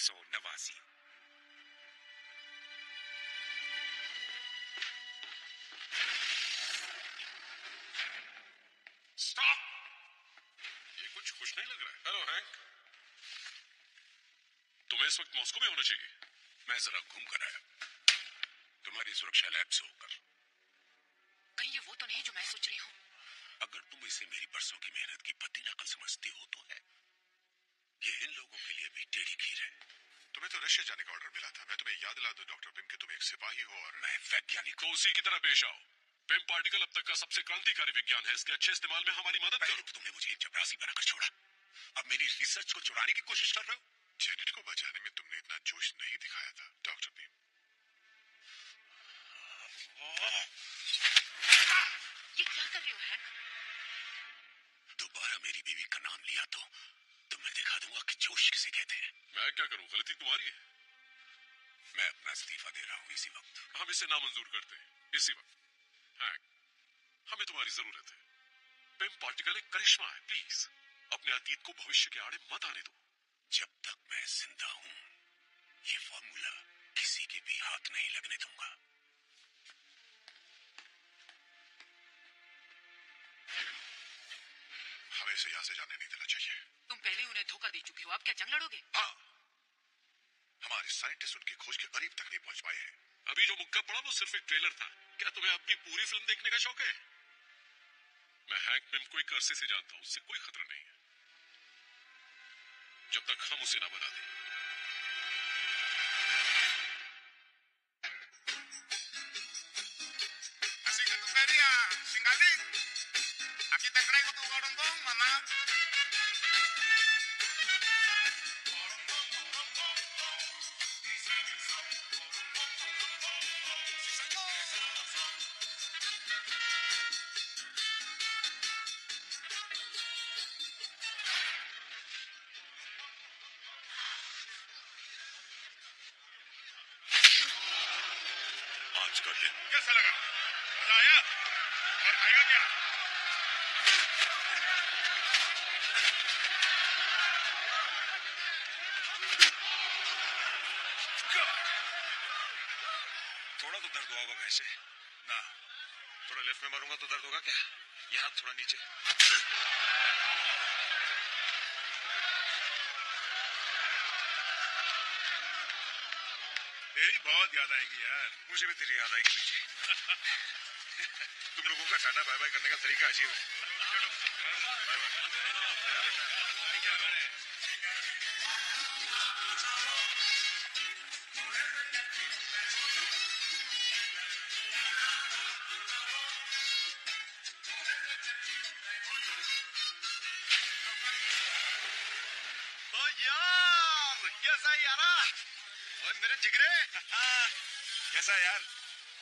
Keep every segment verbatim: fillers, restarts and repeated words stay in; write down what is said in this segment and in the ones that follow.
सो नवाजी। स्टॉप! ये कुछ खुश नहीं लग रहा है। हेलो हैंक, तुम्हें इस वक्त मॉस्को में होना चाहिए। मैं जरा घूम कर आया, तुम्हारी सुरक्षा लैब से होकर। कहीं ये वो तो नहीं जो मैं सोच रही हूँ? अगर तुम इसे मेरी बरसों की मेहनत की पत्ती नकल समझती हो तो है, ये इन लोगों के लिए भी टेढ़ी खीर है। तुम्हें तो रशिया जाने का ऑर्डर मिला था। मैं तुम्हें याद दिला दूं डॉक्टर पिम कि तुम एक सिपाही हो और मैं वैज्ञानिक। तो उसी की तरह पेश आओ। पिम पार्टिकल अब तक का सबसे क्रांतिकारी विज्ञान है। इसके अच्छे इस्तेमाल में हमारी मदद करो। तो तुमने मुझे एक चपरासी बनाकर छोड़ा, अब मेरी रिसर्च को चुराने की कोशिश कर रहे हो। जेनेट को बचाने में तुमने इतना जोश नहीं दिखाया था डॉक्टर पिम। ये क्या कर रहे हो हैंक? दोबारा मेरी बीवी का नाम लिया तो तो मैं दिखा दूंगा कि जोश किसे कहते हैं। मैं क्या करूं, गलती तुम्हारी है। मैं अपना इस्तीफा दे रहा हूं इसी वक्त। हम इसे नामंजूर करते हैं इसी वक्त। हैंक, हमें तुम्हारी जरूरत है। पिम पार्टिकल एक करिश्मा है। प्लीज अपने अतीत को भविष्य के आड़े मत आने दो। जब तक मैं जिंदा हूं, ये फॉर्मूला किसी के भी हाथ नहीं लगने दूंगा। हमें इसे यहाँ से जाने नहीं देना चाहिए। तुम पहले उन्हें धोखा दे चुके हो, आप क्या जंग लड़ोगे? हाँ, हमारे साइंटिस्ट उनकी खोज के करीब तक नहीं पहुंच पाए हैं। अभी जो मुक्का पड़ा वो सिर्फ एक ट्रेलर था। क्या तुम्हें अब भी पूरी फिल्म देखने का शौक है? मैं हैंक पिम को एक अरसे से जानता हूं, उससे कोई खतरा नहीं है जब तक हम उसे ना बना दें। Así que tú querías, Singalín. Aquí te traigo tu gorondón, mamá. Sí, señor. आज का दिन कैसा लगा? मजा आया? और खाएगा क्या? थोड़ा तो दर्द हुआ होगा वैसे ना। थोड़ा लेफ्ट में मारूंगा तो दर्द होगा क्या? यहाँ थोड़ा नीचे। तेरी बहुत याद आएगी यार। मुझे भी तेरी याद आएगी पीछे। तुम लोगों का टाटा बाय बाय करने का तरीका अजीब है। ओ यार, कैसा है यारा? ओए मेरे जिगरे। कैसा है यार?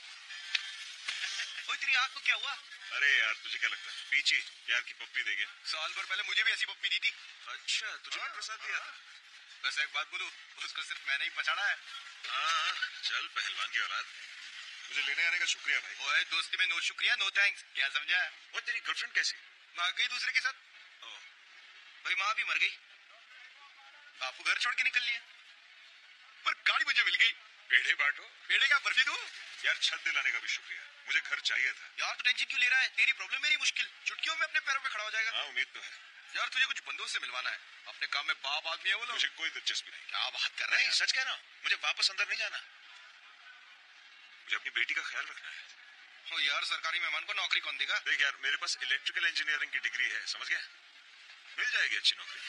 ओए तेरी आँख को क्या हुआ? अरे यार तुझे क्या लगता है पीछे यार की पप्पी देंगे? साल भर पहले मुझे भी ऐसी पप्पी दी थी। अच्छा, तुझे भी प्रसाद दिया था? वैसे एक बात बोलूं, उसको सिर्फ मैंने ही पछाड़ा है। हाँ चल, पहलवान की औलाद। मुझे लेने आने का शुक्रिया भाई। ओए दोस्ती में नो शुक्रिया नो थैंक्स, क्या समझा? और तेरी गर्लफ्रेंड कैसी? भाग गई दूसरे के साथ। ओह, भाई माँ भी मर गई, बापू घर छोड़ के निकल लिया, पर गाड़ी मुझे मिल गई। पेड़े बांटो। पेड़े क्या बर्फी दूं? यार छत दिलाने का भी शुक्रिया, मुझे घर चाहिए था। यार तू टेंशन क्यों ले रहा है? तेरी प्रॉब्लम मेरी मुश्किल, चुटकियों में अपने पैरों पे खड़ा हो जाएगा। हाँ उम्मीद तो है। यार तुझे कुछ बंदों से मिलवाना है, अपने काम में बाप आदमी है वो लोग। मुझे कोई दिलचस्पी नहीं। क्या बात कर रहे हैं? सच कह रहा हूँ, मुझे वापस अंदर नहीं जाना। मुझे अपनी बेटी का ख्याल रखना है। ओ यार सरकारी मेहमान को नौकरी कौन देगा? देख यार, मेरे पास इलेक्ट्रिकल इंजीनियरिंग की डिग्री है, समझ गया? मिल जाएगी अच्छी नौकरी।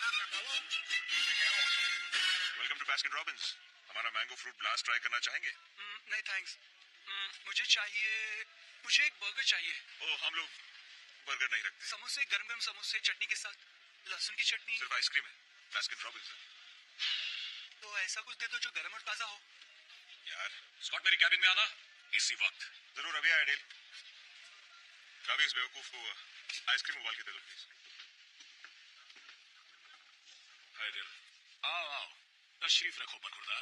Welcome to Baskin Robbins. हमारा मैंगो फ्रूट ब्लास्ट ट्राई करना चाहेंगे? नहीं थैंक्स, मुझे चाहिए, मुझे एक बर्गर चाहिए। ओह, हम लोग बर्गर नहीं रखते। समोसे, गरम गरम समोसे चटनी के साथ, लहसुन की चटनी। सिर्फ आइसक्रीम है। Baskin Robbins. तो ऐसा कुछ दे दो जो गरम और ताजा हो। यार स्कॉट, मेरी कैबिन में आना इसी वक्त। जरूर अभी आया डेल। कभी इस बेवकूफ को आइसक्रीम उबाल के दे दो प्लीज। Hi del. आओ आओ, तशरीफ रखो बरखुरदार।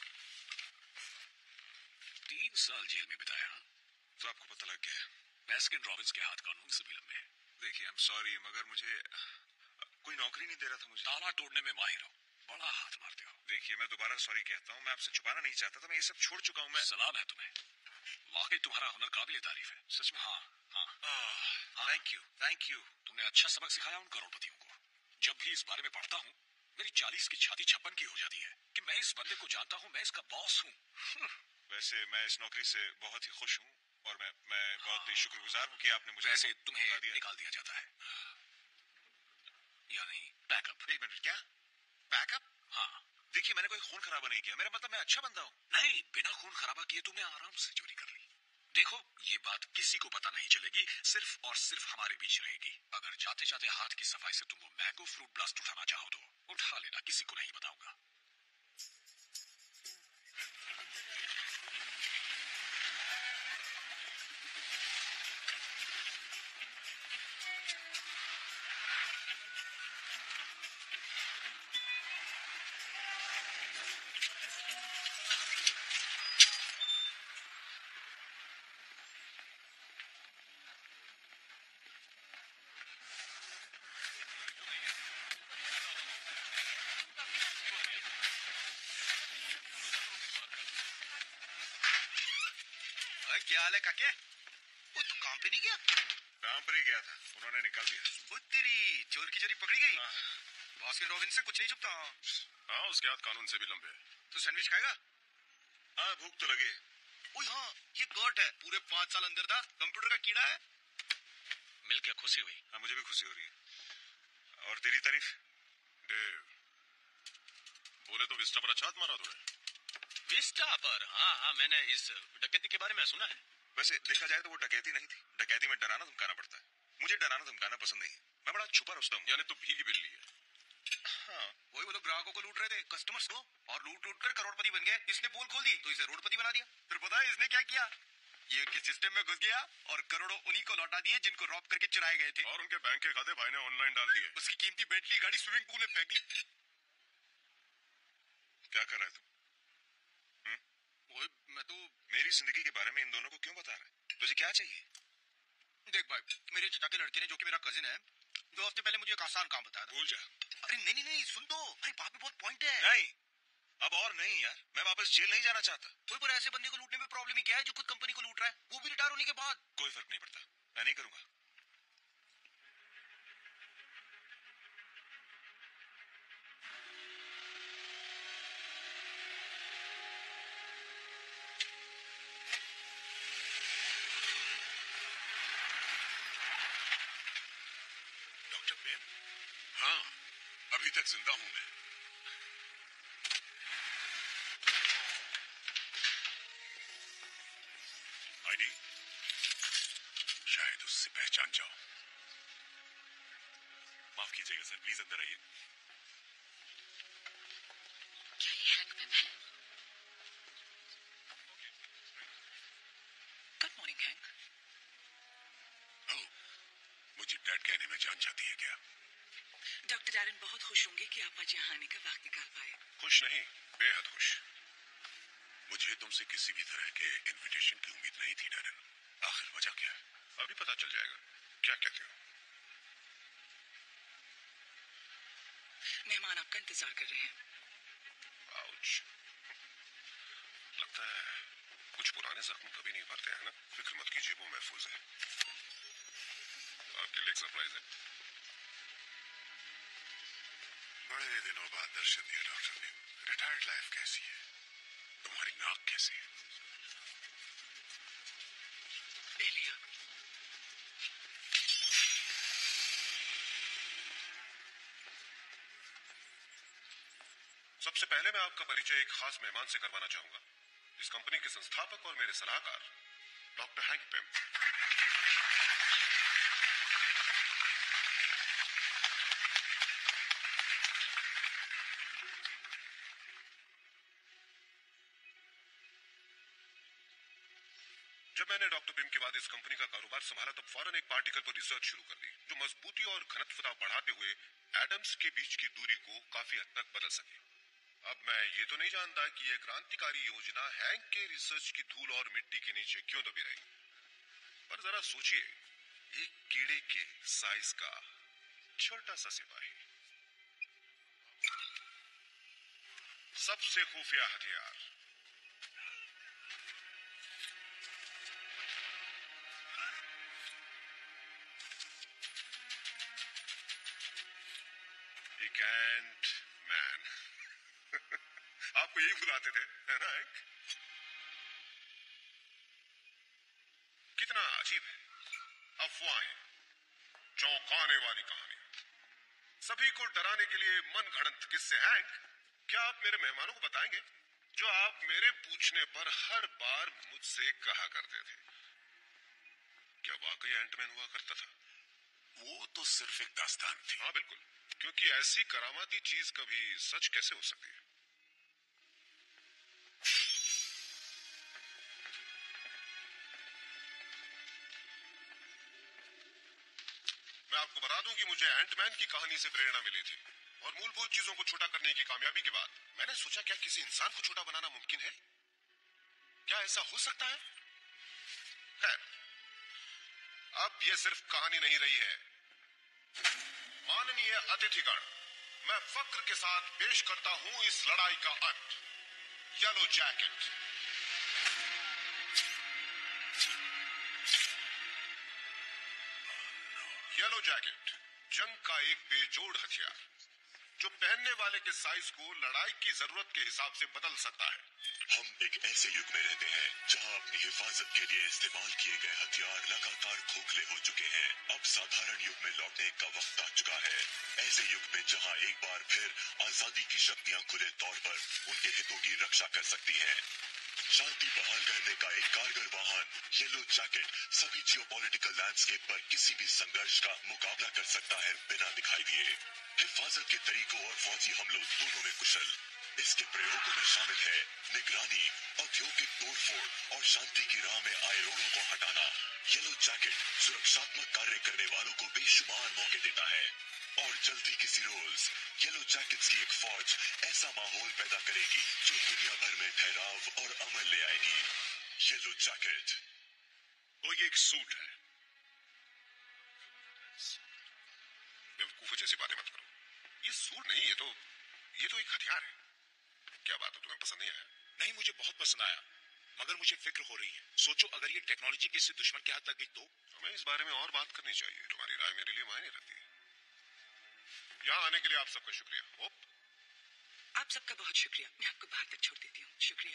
तीन साल जेल में बिताया तो आपको पता लग गया बास्किन रॉबिन्स के हाथ कानून से भी लंबे हैं। देखिए आई एम सॉरी, मगर मुझे कोई नौकरी नहीं दे रहा था। मुझे ताला तोड़ने में माहिर हो, बड़ा हाथ मारते हो। देखिए, मैं दोबारा सॉरी कहता हूँ, मैं आपसे छुपाना नहीं चाहता था, मैं ये सब छोड़ चुका हूँ। मैं सलाम है तुम्हें, वाकई तुम्हारा हुनर काबिल तारीफ है, सच में। हाँ हाँ, थैंक यू थैंक यू। तुमने अच्छा सबक सिखाया उन करोड़पतियों को। जब भी इस बारे में पढ़ता हूँ, मेरी चालीस की छाती छप्पन की हो जाती है कि मैं इस बंदे को जानता हूँ, मैं इसका बॉस हूँ। वैसे मैं इस नौकरी से बहुत ही खुश हूँ और मैं मैं बहुत ही शुक्रगुजार हूँ कि आपने मुझे वैसे तुम्हें निकाल दिया जाता है, यानी बैकअप। एक मिनट, क्या बैकअप? हाँ, देखिए, मैंने कोई खून खराबा नहीं किया, मेरा मतलब मैं अच्छा बंदा हूँ। नहीं, बिना खून खराबा किए तुमने आराम से चोरी कर ली। देखो, ये बात किसी को पता नहीं चलेगी, सिर्फ और सिर्फ हमारे बीच रहेगी। अगर जाते जाते हाथ की सफाई से तुम वो मैंगो फ्रूट ब्लास्ट उठाना चाहो तो उठा लेना, किसी को नहीं बताऊंगा। क्या हाल है काके? वो तो काम पे नहीं गया? काम पर ही गया था, उन्होंने निकाल दिया। वो तेरी चोर की चोरी पकड़ी गई। हाँ। बास्किन रॉबिन्स से कुछ नहीं छुपता। हाँ, उसके हाथ कानून से भी लंबे हैं। तो सैंडविच खाएगा? हाँ, भूख तो लगी। ओए हाँ, ये कर्ट है, पूरे पांच साल अंदर था, कंप्यूटर का कीड़ा है। मिलकर खुशी हुई। हाँ, मुझे भी खुशी हो रही है। और तेरी तारीफ? देव, बोले तो विस्टा पर अच्छा हाथ मारा तूने। विस्टा पर? हाँ हाँ, मैंने इस डकैती के बारे में सुना है। वैसे देखा जाए तो वो डकैती नहीं थी, डकैती में डराना धमकाना पड़ता है। मुझे डराना धमकाना पसंद नहीं है, मैं बड़ा छुपा रुस्तम हूँ। यानी तो भीगी बिल्ली है। हाँ, वही वो लोग ग्राहकों को लूट रहे थे, कस्टमर्स को, और लूट लूट कर करोड़पति बन गए। इसने पोल खोल दी तो इसे रोडपति बना दिया। फिर पता है इसने क्या किया? ये किस सिस्टम में घुस गया और करोड़ों उन्हीं को लौटा दिए जिनको रॉब करके चुराए गए थे। और उनके बैंक के खाते भाई ने ऑनलाइन डाल दिए। उसकी कीमती बेंटली गाड़ी स्विमिंग पूल में फेंक दी। क्या कर रहा है तू? ओए, मैं तो मेरी जिंदगी के बारे में इन दोनों को क्यों बता रहा है? तुझे क्या चाहिए? देख भाई, मेरे चचा के लड़के ने, जो कि मेरा कजिन है, दो हफ्ते पहले मुझे एक आसान काम बताया था। भूल जा। अरे नहीं नहीं नहीं, सुन तो, अरे बात में बहुत पॉइंट है। नहीं, अब और नहीं यार, मैं वापस जेल नहीं जाना चाहता। कोई पर ऐसे बंदे को लूटने में प्रॉब्लम ही क्या है जो खुद कंपनी को लूट रहा है, वो भी रिटायर होने के बाद? कोई फर्क नहीं पड़ता, मैं नहीं करूंगा। डॉक्टर प्रेम? हाँ, अभी तक जिंदा हूं मैं। आईडी शायद उससे पहचान जाओ। माफ कीजिएगा सर, प्लीज अंदर आइए। क्या ये हैंक मैम है? Good morning Hank. ओह, मुझे डैड कहने में जान जाती है क्या? डॉक्टर डैरन बहुत खुश होंगे कि आप आज यहाँ आने का वक्त निकाल पाए। खुश नहीं, बेहद खुश। मुझे तुमसे किसी भी तरह के इनविटेशन की उम्मीद नहीं थी डैरन। आखिर वजह क्या है? अभी पता चल जाएगा। क्या कहते हो? मेहमान आपका इंतजार कर रहे हैं। आउच। लगता है कुछ पुराने जख्म कभी नहीं भरते हैं ना? फिक्र मत कीजिए, वो महफूज है। आपके लिए एक सरप्राइज है। बड़े दिनों बाद दर्शन दिया डॉक्टर ने। रिटायर्ड लाइफ कैसी है? तुम्हारी नाक कैसी है? ले लिया। सबसे पहले मैं आपका परिचय एक खास मेहमान से करवाना चाहूंगा। इस कंपनी के संस्थापक और मेरे सलाहकार डॉक्टर हैंक पेम। जब मैंने डॉक्टर पिम के बाद इस कंपनी का कारोबार संभाला, तब फौरन एक पार्टिकल पर रिसर्च शुरू कर दी जो मजबूती और घनत्वता बढ़ाते हुए एटम्स के बीच की दूरी को काफी हद तक बदल सके। अब मैं ये तो नहीं जानता कि यह क्रांतिकारी योजना हैंक के रिसर्च की धूल और मिट्टी के नीचे क्यों दबी रही, पर जरा सोचिए, एक कीड़े के साइज का छोटा सा सिपाही सबसे खुफिया हथियार। Ant man. आपको यही बुलाते थे, है ना? एक कितना अजीब है, अफवाहें, चौंकाने वाली कहानी, सभी को डराने के लिए मन घड़ंत किस्से। हैंक, क्या आप मेरे मेहमानों को बताएंगे जो आप मेरे पूछने पर हर बार मुझसे कहा करते थे? क्या वाकई एंटमैन हुआ करता था? वो तो सिर्फ एक दास्तान थी। हाँ बिल्कुल, क्योंकि ऐसी करामाती चीज कभी सच कैसे हो सकती है? मैं आपको बता दूं कि मुझे एंटमैन की कहानी से प्रेरणा मिली थी, और मूलभूत चीजों को छोटा करने की कामयाबी के बाद मैंने सोचा, क्या किसी इंसान को छोटा बनाना मुमकिन है? क्या ऐसा हो सकता है? खैर, अब यह सिर्फ कहानी नहीं रही है। माननीय अतिथिगण, मैं फक्र के साथ पेश करता हूं इस लड़ाई का अंत, येलो जैकेट। येलो जैकेट जंग का एक बेजोड़ हथियार, जो पहनने वाले के साइज को लड़ाई की जरूरत के हिसाब से बदल सकता है। हम एक ऐसे युग में रहते हैं जहां अपनी हिफाजत के लिए इस्तेमाल किए गए हथियार लगातार खोखले हो चुके हैं। अब साधारण युग में लौटने का वक्त आ चुका है। ऐसे युग में जहां एक बार फिर आजादी की शक्तियां खुले तौर पर उनके हितों की रक्षा कर सकती हैं। शांति बहाल करने का एक कारगर वाहन येलो जैकेट सभी जियोपॉलिटिकल लैंडस्केप पर किसी भी संघर्ष का मुकाबला कर सकता है बिना दिखाई दिए। हिफाजत के तरीकों और फौजी हमलों दोनों में कुशल। इसके प्रयोगों में शामिल है निगरानी, औद्योगिक तोड़फोड़ और शांति की राह में आए रोड़ों को हटाना। येलो जैकेट सुरक्षात्मक कार्य करने वालों को बेशुमार मौके देता है, और जल्दी किसी रोज येलो जैकेट्स की एक फौज ऐसा माहौल पैदा करेगी जो दुनिया भर में ठहराव और अमन ले आएगी। Yellow jacket. तो ये एक सूट है। बेवकूफों जैसी बातें मत करो। ये सूट नहीं, ये तो ये तो एक हथियार है। क्या बात है, तुम्हें पसंद नहीं आया? नहीं, मुझे बहुत पसंद आया, मगर मुझे फिक्र हो रही है। सोचो अगर ये टेक्नोलॉजी किसी दुश्मन के हाथ लग गई तो? हमें इस बारे में और बात करनी चाहिए। तुम्हारी राय मेरे लिए मायने रखती है। यहाँ आने के लिए आप सबका शुक्रिया। होप, आप सबका बहुत शुक्रिया। मैं आपको बाहर तक छोड़ देती हूँ। शुक्रिया।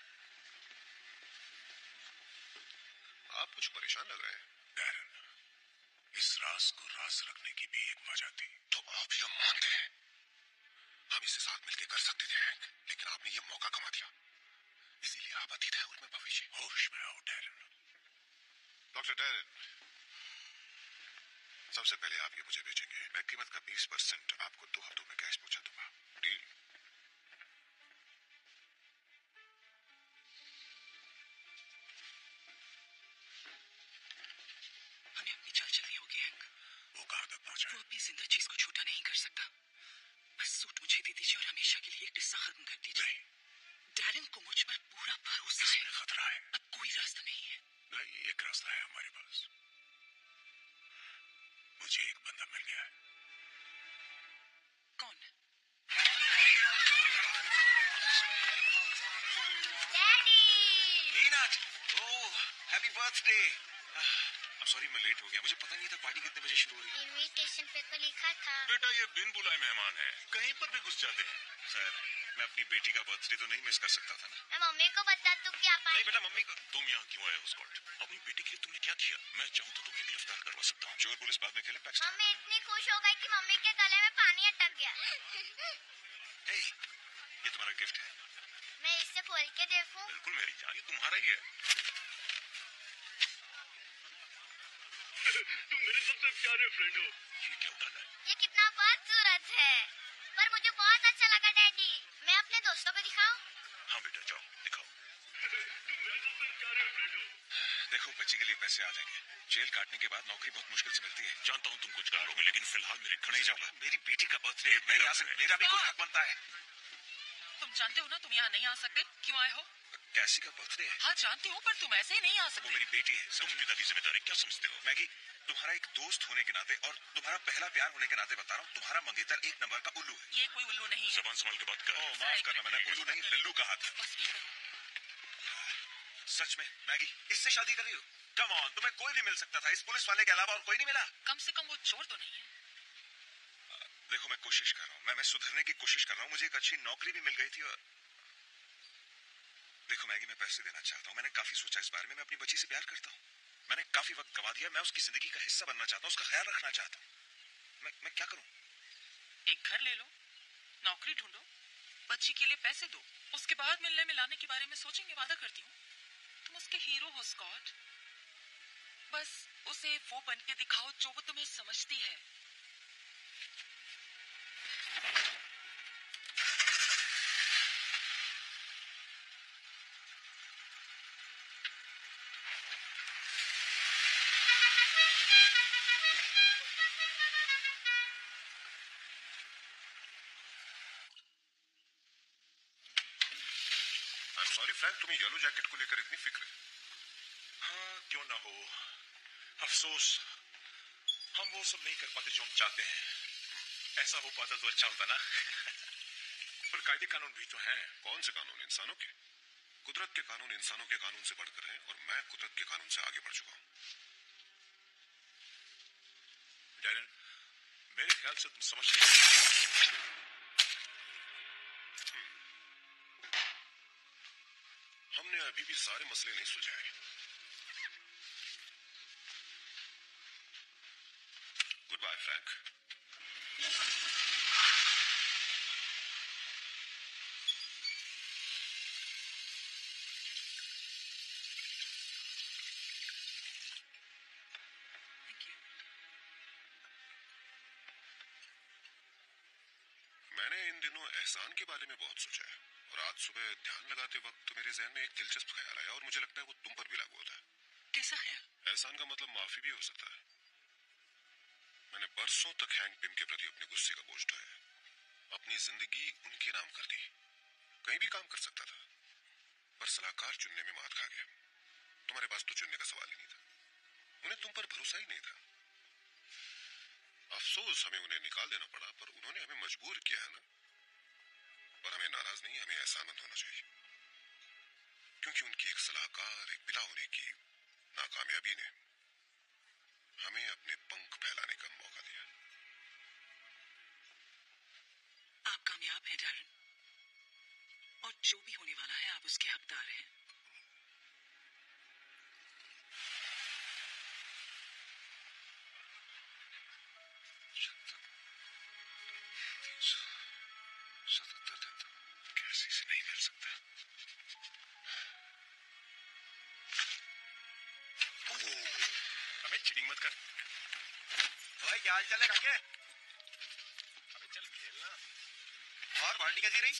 आप कुछ परेशान लग रहे हैं। डैरन, इस राज को राज रखने की भी एक वजह थी। तो आप यह मानते हैं हम इसे साथ मिलकर कर सकते थे, लेकिन आपने यह मौका गंवा दिया। इसीलिए आप अतीत है और मैं भविष्य। होश में आओ डैरन। डॉक्टर डैरन, सबसे पहले आप ये मुझे बेचेंगे। मैं कीमत का बीस परसेंट आपको दो हफ्तों में कैश पहुंचा दूंगा। डील? हमें अपनी चाल चलनी होगी हैंक। वो कहां तक पहुंचा? वो अपनी जिंदा चीज को छोटा नहीं कर सकता। बस सूट मुझे दे दीजिए और हमेशा के लिए एक किस्सा खत्म कर दीजिए। नहीं, डैरन को मुझ पर पूरा भरोसा है। इसमें खतरा है। अब कोई रास्ता नहीं है। नहीं, एक रास्ता है हमारे पास। मुझे एक बंदा मिल गया है। कौन? डैडी! नीनाट, oh, happy birthday. I'm sorry मैं लेट हो गया। मुझे पता नहीं था पार्टी कितने बजे शुरू हो रही है। इनविटेशन पे तो लिखा था। बेटा, ये बिन बुलाए मेहमान हैं, कहीं पर भी घुस जाते हैं। सर, मैं अपनी बेटी का बर्थडे तो नहीं मिस कर सकता था ना? मैं मम्मी को बता दूं कि आप नहीं बेटा, मम्मी को। तुम यहाँ क्यों आए हो स्कॉट? अपनी बेटी के लिए तुमने क्या किया? मैं चाहूँ तो तुम्हें गिरफ्तार करवा सकता हूँ। चोर पुलिस बाद में खेले पैक्स। मम्मी इतनी खुश हो गई कि मम्मी के गले में पानी अटक गया। हे, ये तुम्हारा गिफ्ट है। मैं इसे खोल के देखूं? बिल्कुल मेरी जान, ये तुम्हारा ही है। तुम मेरे सबसे प्यारे फ्रेंड हो। ये क्या उठाना है? ये कितना खूबसूरत है, पर मुझे बहुत अच्छा लगा डैडी। मैं अपने दोस्तों को दिखाऊं? हाँ बेटा, जाओ दिखाओ। तुम मेरे सबसे प्यारे फ्रेंड हो। देखो, बच्ची के लिए पैसे आ जाएंगे। जेल काटने के बाद नौकरी बहुत मुश्किल से मिलती है। जानता हूँ तुम कुछ कर लोगे, लेकिन फिलहाल मेरे घर नहीं जाऊंगा। मेरी बेटी का बर्थडे है, मैं यहाँ से, मेरा भी कोई हक बनता है। तुम जानते हो ना तुम यहाँ नहीं आ सकते। क्यों आए हो? कैसी का बर्थडे है। हाँ जानती हूँ, पर तुम ऐसे ही नहीं आ सकते। वो मेरी बेटी है, तुम पिता की जिम्मेदारी क्या समझते हो? मैगी, तुम्हारा एक दोस्त होने के नाते और तुम्हारा पहला प्यार होने के नाते बता रहा हूँ, तुम्हारा मंगेतर एक नंबर का उल्लू है। ये कोई उल्लू नहीं है। जबान संभाल के बात कर। ओ, माफ करना, मैंने उल्लू नहीं लल्लू कहा था। बस भी करो। सच में मैगी इससे शादी कर रही हो? कम ऑन, तुम्हें कोई भी मिल सकता था, इस पुलिस वाले के अलावा और कोई नहीं मिला? कम से कम वो चोर तो नहीं है। देखो मैं कोशिश कर रहा हूँ, मैं मैं सुधरने की कोशिश कर रहा हूँ, मुझे एक अच्छी नौकरी भी मिल गई थी और देखो मैगी, मैं पैसे देना चाहता हूँ, मैंने काफी सोचा इस बारे में, मैं अपनी बच्ची से प्यार करता हूँ, मैंने काफी वक्त गवा दिया, मैं उसकी जिंदगी का हिस्सा बनना चाहता हूँ, उसका ख्याल रखना चाहता हूँ, मैं मैं क्या करूँ? एक घर ले लो, नौकरी ढूंढो, बच्ची के लिए पैसे दो, उसके बाद मिलने मिलाने के बारे में सोचेंगे, वादा करती हूँ। तुम उसके हीरो हो स्कॉट, बस उसे वो बन के दिखाओ जो वो तुम्हें समझती है। सॉरी फ्रैंक, तुम्हें येलो जैकेट को लेकर इतनी फिक्र है? हाँ क्यों ना हो, अफसोस हम वो सब नहीं कर पाते जो हम चाहते हैं। ऐसा हो पाता तो अच्छा होता ना। पर कायदे कानून भी तो हैं। कौन से कानून? इंसानों के? कुदरत के कानून इंसानों के कानून से बढ़कर हैं और मैं कुदरत के कानून से आगे बढ़ चुका हूँ। डैरन, मेरे ख्याल से तुम समझ नहीं। हमने अभी भी सारे मसले नहीं सुलझाए। Goodbye Frank. मैंने इन दिनों एहसान के बारे में बहुत सोचा है और आज सुबह ध्यान लगाते वक्त मेरे जहन में एक दिलचस्प ख्याल आया और मुझे लगता है वो तुम पर भी लागू होता है। कैसा ख्याल? एहसान का मतलब माफी भी हो सकता है। मैंने बरसों तक हैंक पिम के प्रति अपने गुस्से का बोझ ढोया, अपनी जिंदगी उनके नाम कर दी। कहीं भी काम कर सकता था, पर सलाहकार चुनने में मात खा गया। तुम्हारे पास तो चुनने का सवाल ही नहीं था, उन्हें तुम पर भरोसा ही नहीं था। अफसोस हमें उन्हें निकाल देना पड़ा, पर उन्होंने हमें मजबूर किया है ना। पर हमें नाराज नहीं, हमें एहसानमंद होना चाहिए, क्योंकि उनकी एक सलाहकार, एक पिता होने की नाकामयाबी ने हमें अपने पंख फैलाने का मौका दिया। आप कामयाब हैं डैरन, और जो भी होने वाला है आप उसके हकदार हैं। सतहत्तर दिन तो कैसे से नहीं मिल सकता। हमें चीटिंग मत कर। भाई क्या हाल चाल है काके? अबे चल खेलना। और पार्टी कैसी रही?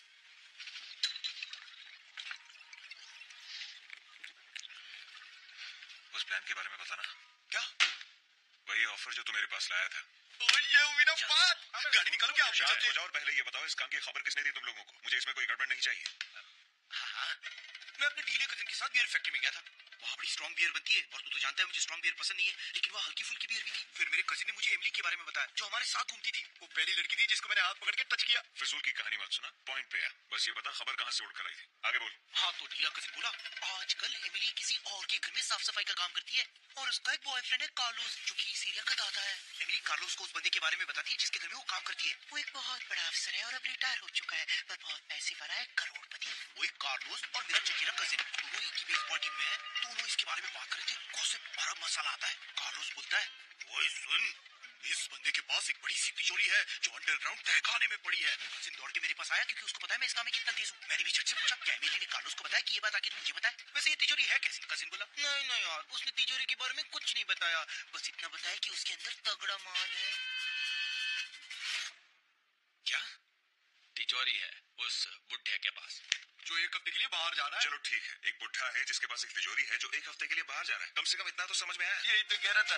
उस प्लान के बारे में बताना। क्या? वही ऑफर जो तू मेरे पास लाया था। ओ ये हुई ना बात। गाड़ी निकालो क्या? शांत हो जाओ और पहले ये बताओ इस काम की खबर किसने दी तुम लोगों को? मुझे इसमें कोई गड़बड़ नहीं चाहिए। हाँ हाँ, मैं अपने ढीले कजिन के साथ बियर फैक्ट्री में गया था। वहाँ बड़ी स्ट्रॉन्ग बियर बनती है और तू तो जानता है मुझे स्ट्रॉन्ग बियर पसंद नहीं है, लेकिन वहाँ हल्की फुल्की बियर भी थी। फिर मेरे कजिन ने मुझे एमिली के बारे में बताया जो हमारे साथ घूमती थी। वो पहली लड़की थी जिसको मैंने हाथ पकड़ के टच किया। फिजूल की कहानी मत सुना, पॉइंट पे आ। बस ये बता खबर कहाँ से उड़कर आई थी, आगे बोल। हाँ तो ढीला कजिन बोला, आजकल एमिली किसी और के घर में साफ सफाई का काम करती है और उसका एक बॉयफ्रेंड है कार्लोस, जो कि इस एरिया का दादा है। एमिली कार्लोस को उस बंदे के बारे में बताती है जिसके घर में वो काम करती है। वो एक बहुत बड़ा अफसर है और अब रिटायर हो चुका है, पर बहुत पैसे वाला है, करोड़पति। वही कार्लोस और मेरा चचेरा कजिन दोनों एक ही बेसबॉल टीम में है। दोनों इसके बारे में बात कर रहे थे, गॉसिप बड़ा मसाला आता है। कार्लोस बोलता है, ओए सुन, इस बंदे के पास एक बड़ी सी तिजोरी है जो अंडरग्राउंड तहखाने में पड़ी है। कजिन दौड़ के मेरे पास आया क्योंकि उसको पता है मैं इस काम में कितना तेज हूँ। मैंने भी झट से पूछा, क्या एमिली ने कार्लोस को बताया कि ये बात आखिर मुझे बताए? वैसे ये तिजोरी है कैसी? कजिन बोला, नहीं नहीं यार, उसने तिजोरी के बारे में कुछ नहीं बताया, बस इतना बताया कि उसके अंदर तगड़ा माल है। क्या तिजोरी है उस बुढ़े के पास जो एक हफ्ते के लिए बाहर जा रहा है? चलो ठीक है, एक बुढ़ा है जिसके पास एक तिजोरी है जो एक हफ्ते के लिए बाहर जा रहा है। कम से कम इतना तो समझ में आया। यही तो कह रहा था।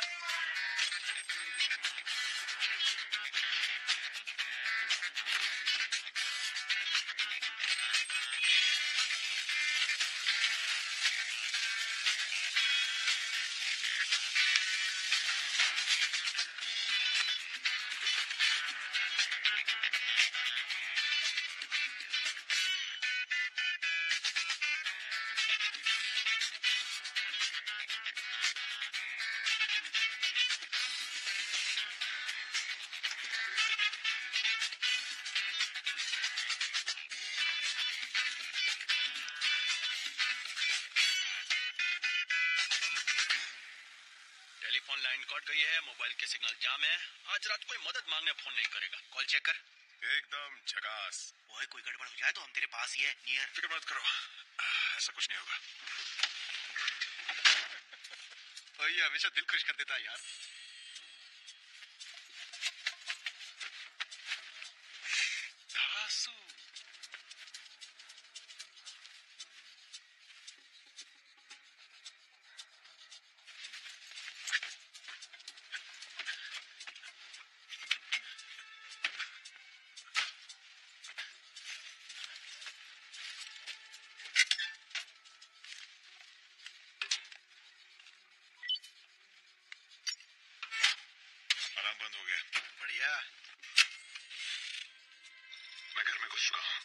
टेलीफोन लाइन कट गई है, मोबाइल के सिग्नल जाम है। आज रात कोई मदद मांगने फोन नहीं करेगा। कॉल चेक कर। एकदम झकास। ओए कोई गड़बड़ हो जाए तो हम तेरे पास ही है, नियर। फिक्र मत करो, ऐसा कुछ नहीं होगा। ओए हमेशा दिल खुश कर देता है यार। धासु। अलार्म बंद हो गया। बढ़िया। मैं घर में घुस चुका हूँ।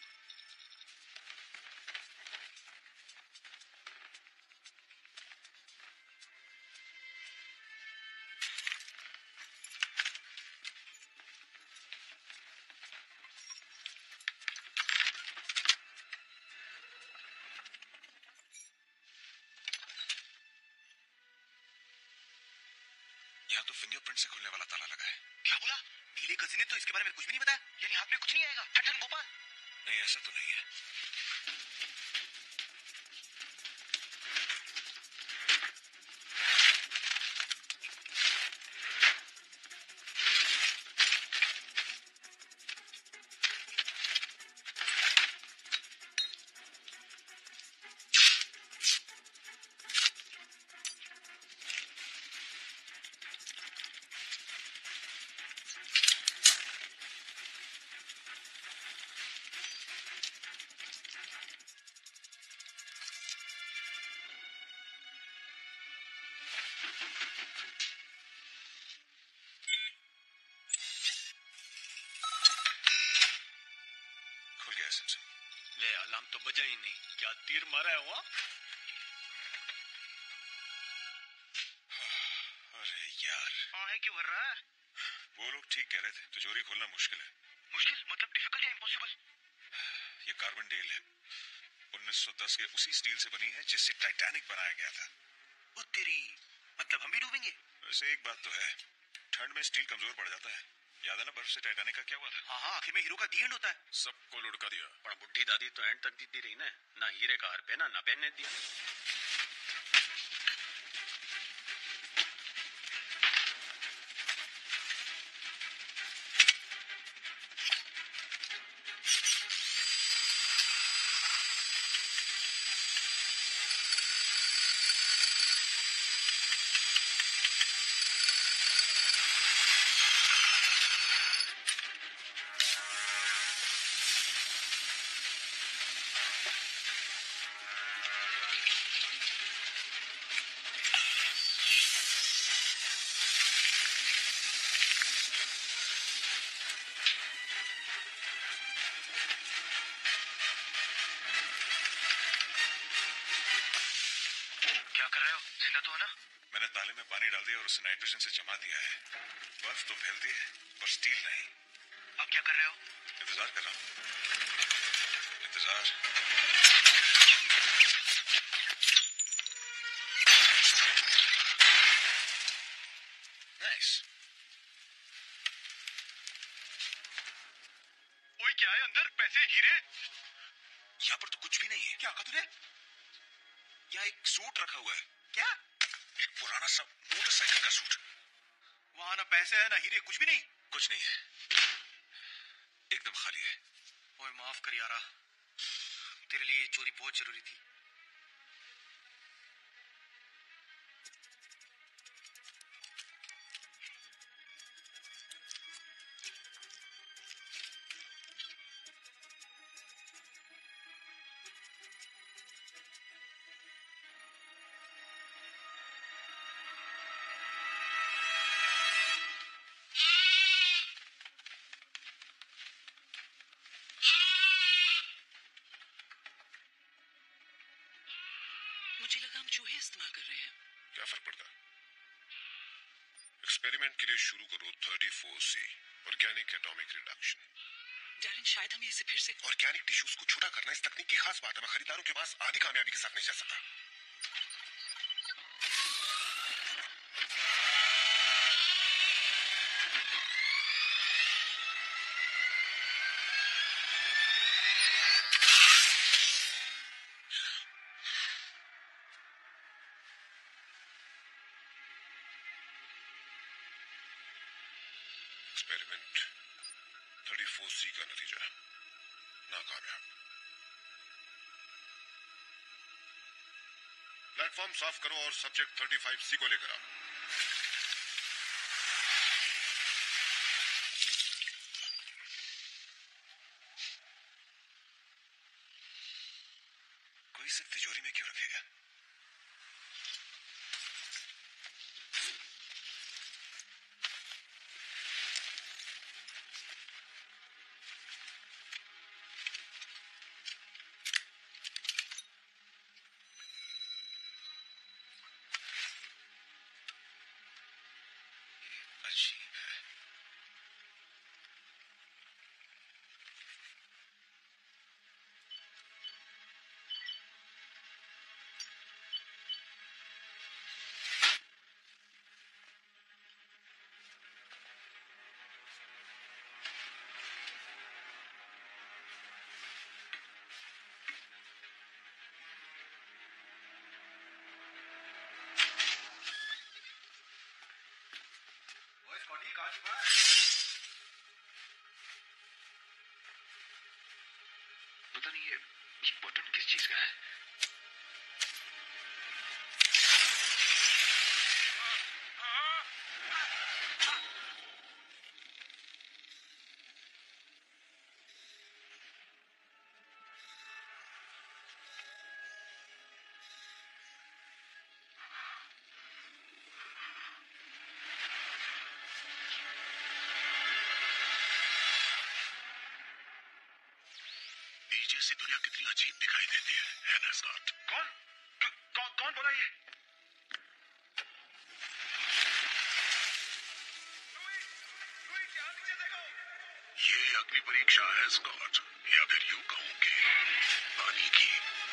यहाँ तो फिंगरप्रिंट से खुलने वाला ताला लगा है। क्या बोला? नीले कजिन ने तो इसके बारे में कुछ भी नहीं बताया। यानी हाथ में कुछ नहीं आएगा। ठंडन गोपाल। नहीं, ऐसा तो नहीं है। खुल गया सिमसिम। ले अलार्म तो बजा ही नहीं। क्या तीर मारा हुआ? अरे यार, हाँ है क्यों भर रहा है? वो लोग ठीक कह रहे थे, तिजोरी खोलना मुश्किल है। मुश्किल मतलब डिफिकल्ट या इम्पॉसिबल? ये कार्बन डेल है, उन्नीस सौ दस के उसी स्टील से बनी है जिससे टाइटैनिक बनाया गया था। वो तेरी, मतलब हम भी डूबेंगे? वैसे एक बात तो है, ठंड में स्टील कमजोर पड़ जाता है। याद है ना बर्फ से टाइटैनिक का क्या हुआ था? हाँ हाँ, आखिर में हीरो का दी एंड होता है। सबको लुढ़का दिया। पर बुढ़ी दादी तो एंड तक दीती रही ना। ना हीरे का हार पहना, ना पहनने दिया। क्या कर रहे हो? जिंदा तो हो ना? मैंने ताले में पानी डाल दिया और उसे नाइट्रोजन से जमा दिया है। बर्फ तो फैलती है पर स्टील नहीं। अब क्या कर रहे हो? इंतजार कर रहा हूँ। इंतजार। नाइस। ओए क्या है अंदर? पैसे, हीरे? यहाँ पर तो कुछ भी नहीं है। क्या कहा तूने? यहाँ एक सूट रखा हुआ है। क्या? एक पुराना सा मोटरसाइकिल का सूट। वहाँ ना पैसे है ना हीरे, कुछ भी नहीं। कुछ नहीं है, एकदम खाली है। ओए माफ कर यारा, तेरे लिए ये चोरी बहुत जरूरी थी। मुझे लगा हम चूहे इस्तेमाल कर रहे हैं। क्या फर्क पड़ता? एक्सपेरिमेंट के लिए शुरू करो thirty four C, organic atomic reduction. Darren, शायद हमें इसे फिर से ऑर्गेनिक टिश्यूज को छोटा करना इस तकनीक की खास बात है। मैं खरीदारों के पास आधी कामयाबी के साथ नहीं जा सकता। एक्सपेरिमेंट थर्टी फोर सी का नतीजा नाकामयाब। प्लेटफॉर्म साफ करो और सब्जेक्ट थर्टी फाइव सी को लेकर आओ। कोई इसे तिजोरी में क्यों रखेगा? अजीब है। पता नहीं ये बटन किस चीज का है। पीछे से दुनिया कितनी अजीब दिखाई देती है, है ना स्कॉट? कौन कौन कौन बोला ये? ये अग्नि परीक्षा है स्कॉट, या फिर यूं कहूं कि पानी की।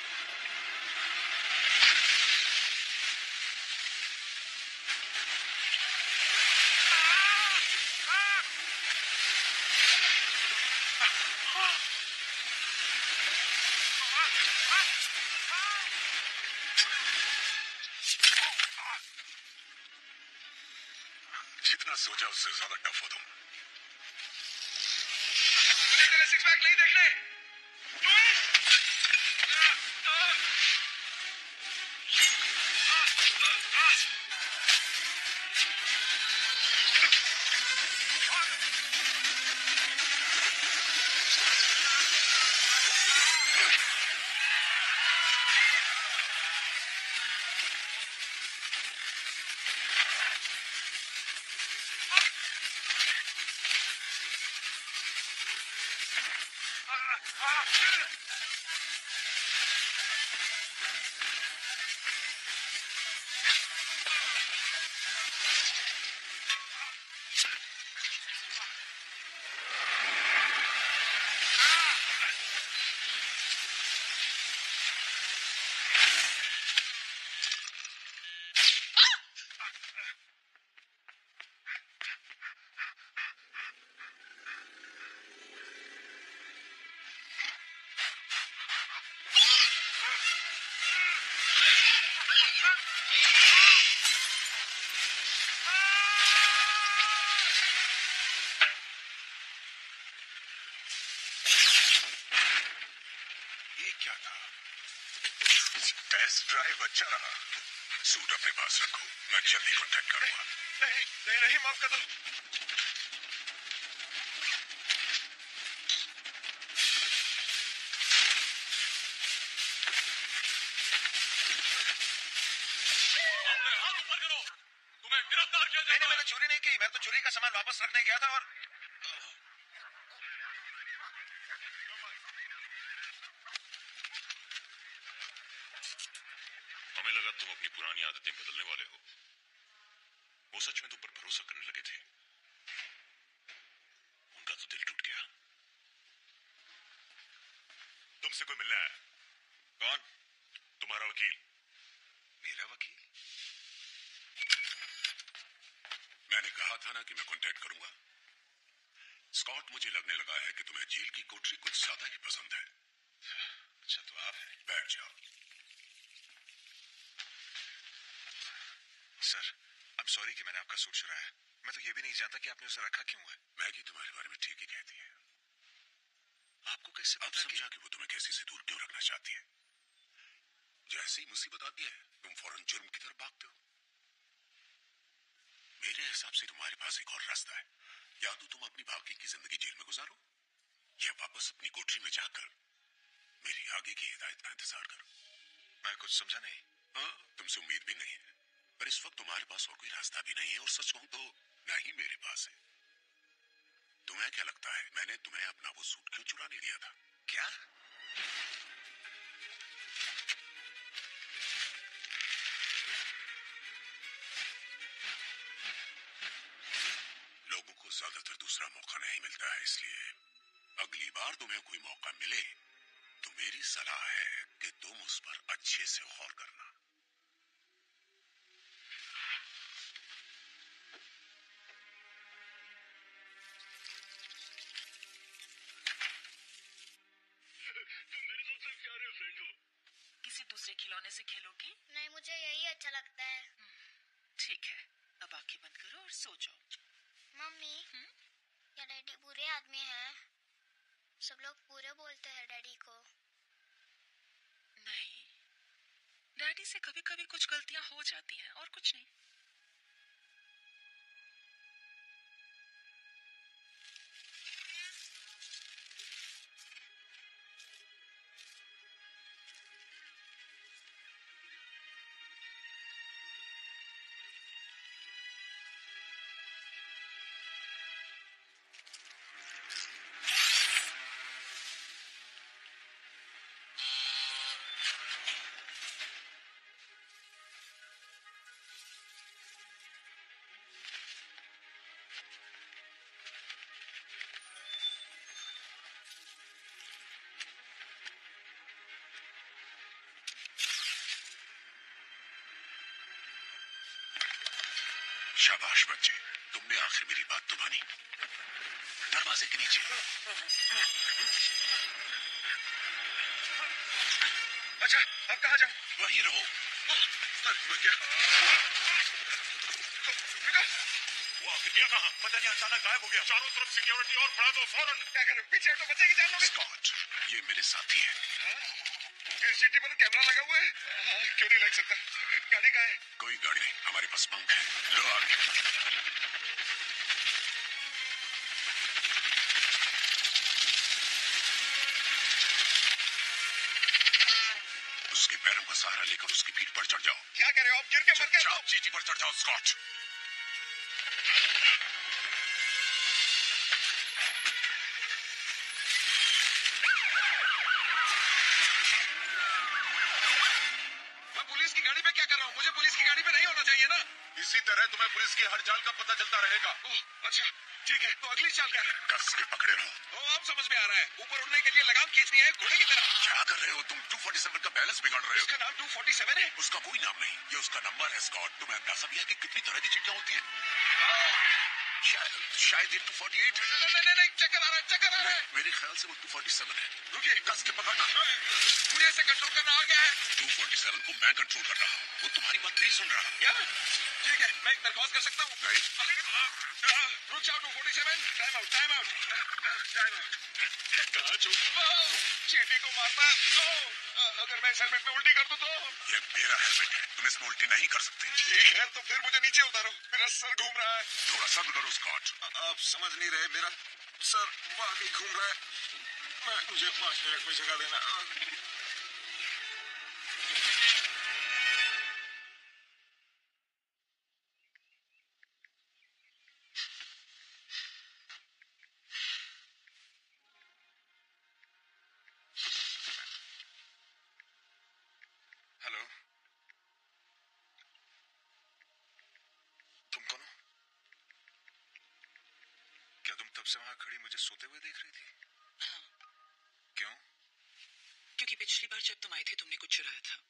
जितना सोचा उससे ज्यादा टफ हो तुम। मुझे तेरे सिक्स पैक नहीं देखने। टेस्ट ड्राइव अच्छा रहा। सूट अपने पास रखो, मैं जल्दी कांटेक्ट करूंगा। नहीं नहीं नहीं, माफ कर दो। हाथ ऊपर करो, तुम्हें गिरफ्तार किया जाएगा। नहीं, मैंने चोरी नहीं की, मैं तो चोरी का सामान वापस रखने गया था और हमें लगा तुम अपनी पुरानी आदतें बदलने वाले हो। वो सच में तुम पर भरोसा करने लगे थे। उनका तो दिल टूट गया। तुमसे कोई मिलना है? कौन? तुम्हारा वकील। मेरा वकील? मैंने कहा था ना कि मैं कांटेक्ट करूंगा। स्कॉट, मुझे लगने लगा है कि तुम्हें जेल की कोठरी कुछ ज्यादा ही पसंद है। अच्छा तो आप हैं। बैठ जाओ। सर, आई एम सॉरी कि मैंने आपका सूट चुराया। मैं तो ये भी नहीं जानता कि आपने उसे रखा क्यों है। मैगी तुम्हारे बारे में ठीक ही कहती है। आपको कैसे अब पता समझा कि... कि वो तुम्हें कैसी से दूर क्यों रखना चाहती है। जैसे ही मुसीबत आती है तुम फौरन जुर्म की तरफ भागते हो। मेरे हिसाब से तुम्हारे पास एक और रास्ता है। या तो तुम अपनी बाकी की जिंदगी जेल में गुजारो या वापस अपनी कोठरी में जाकर मेरी आगे की हिदायत का इंतजार करो। मैं कुछ समझा नहीं। हाँ, तुमसे उम्मीद भी नहीं है, पर इस वक्त तुम्हारे पास और कोई रास्ता भी नहीं है, और सच कहूं तो ना ही मेरे पास है। तुम्हें क्या लगता है मैंने तुम्हें अपना वो सूट क्यों चुराने दिया था? क्या? लोगों को ज्यादातर दूसरा मौका नहीं मिलता है, इसलिए अगली बार तुम्हें कोई मौका मिले तो मेरी सलाह है कि तुम उस पर अच्छे से गौर करना। तुम मेरे सबसे प्यारे फ्रेंड हो। किसी दूसरे खिलौने से खेलोगी? नहीं, मुझे यही अच्छा लगता है। ठीक है, अब आंखें बंद करो और सो जाओ। मम्मी, क्या डैडी बुरे आदमी हैं? सब लोग बुरे बोलते हैं डैडी को। नहीं, डैडी से कभी कभी कुछ गलतियां हो जाती हैं और कुछ नहीं। शाबाश बच्चे, तुमने आखिर मेरी बात तो मानी। दरवाजे के नीचे। अच्छा, अब कहाँ जाऊँ? वहीं रहो। मैं क्या? वो आखिर गया कहाँ? पता नहीं, अचानक गायब हो गया। चारों तरफ सिक्योरिटी और बढ़ा दो फौरन। क्या करूँ? पीछे तो बचेगी जान लोगे। स्कॉट, ये मेरे साथी है। सीटी पर कैमरा लगा हुआ है। हाँ, क्यों नहीं लग सकता? गाड़ी कहाँ है? कोई गाड़ी नहीं, हमारे पास पंख है। लो आगे। उसके पैरों का सहारा लेकर उसकी पीठ पर चढ़ जाओ। क्या कह रहे हो आप? गिर के मर गए? चुपचाप चीटी पर चढ़ जाओ स्कॉट। मैं पुलिस की गाड़ी पे क्या कर रहा हूँ? मुझे पुलिस की गाड़ी पे नहीं होना चाहिए ना। इसी तरह तुम्हें पुलिस की हर चाल का पता चलता रहेगा। ओह, अच्छा ठीक है, तो अगली चाल क्या है? कस के पकड़े रहो। ओ, अब समझ में आ रहा है। ऊपर उड़ने के लिए लगाम खींचनी है घोड़े की तरह। क्या कर रहे हो तुम? दो सौ सैंतालीस का बैलेंस बिगाड़ रहे हो। उसका नाम दो सौ सैंतालीस है? उसका कोई नाम नहीं, ये उसका नंबर है स्कॉट। तुम्हें अंदाजा भी है कि कितनी तरह की चीटियां होती हैं? शायद शायद ये दो सौ अड़तालीस है। नहीं नहीं नहीं, चक्कर आ रहा है, चक्कर आ रहा है। मेरे ख्याल से वो दो सौ सैंतालीस है। रुकिए, कस के पकड़ना। मुझे इसे कंट्रोल करना आ गया है। दो सौ सैंतालीस को मैं कंट्रोल कर रहा हूँ, वो तुम्हारी बात नहीं सुन रहा। क्या? ठीक है, मैं एक दरख्वास्त कर सकता हूँ? नहीं। रुक जाओ, दो सौ सैंतालीस। Time out, time out, time out. कहाँ छूटूं? चींटी को मारना। अगर मैं इस हेलमेट में उल्टी कर दूं तो? ये मेरा हेलमेट है, तुम इसमें उल्टी नहीं कर सकते। ठीक है, तो फिर मुझे नीचे उतारो। मेरा सर घूम रहा है। थोड़ा सब्र करो स्कॉट। आप समझ नहीं रहे, मेरा सर वाकई घूम रहा है। मैं मुझे पांच मिनट में जगह देना। हेलो, तुम कौन हो? क्या तुम तब से वहां खड़ी मुझे सोते हुए देख रही थी? हाँ। क्यों? क्योंकि पिछली बार जब तुम आए थे तुमने कुछ चुराया था।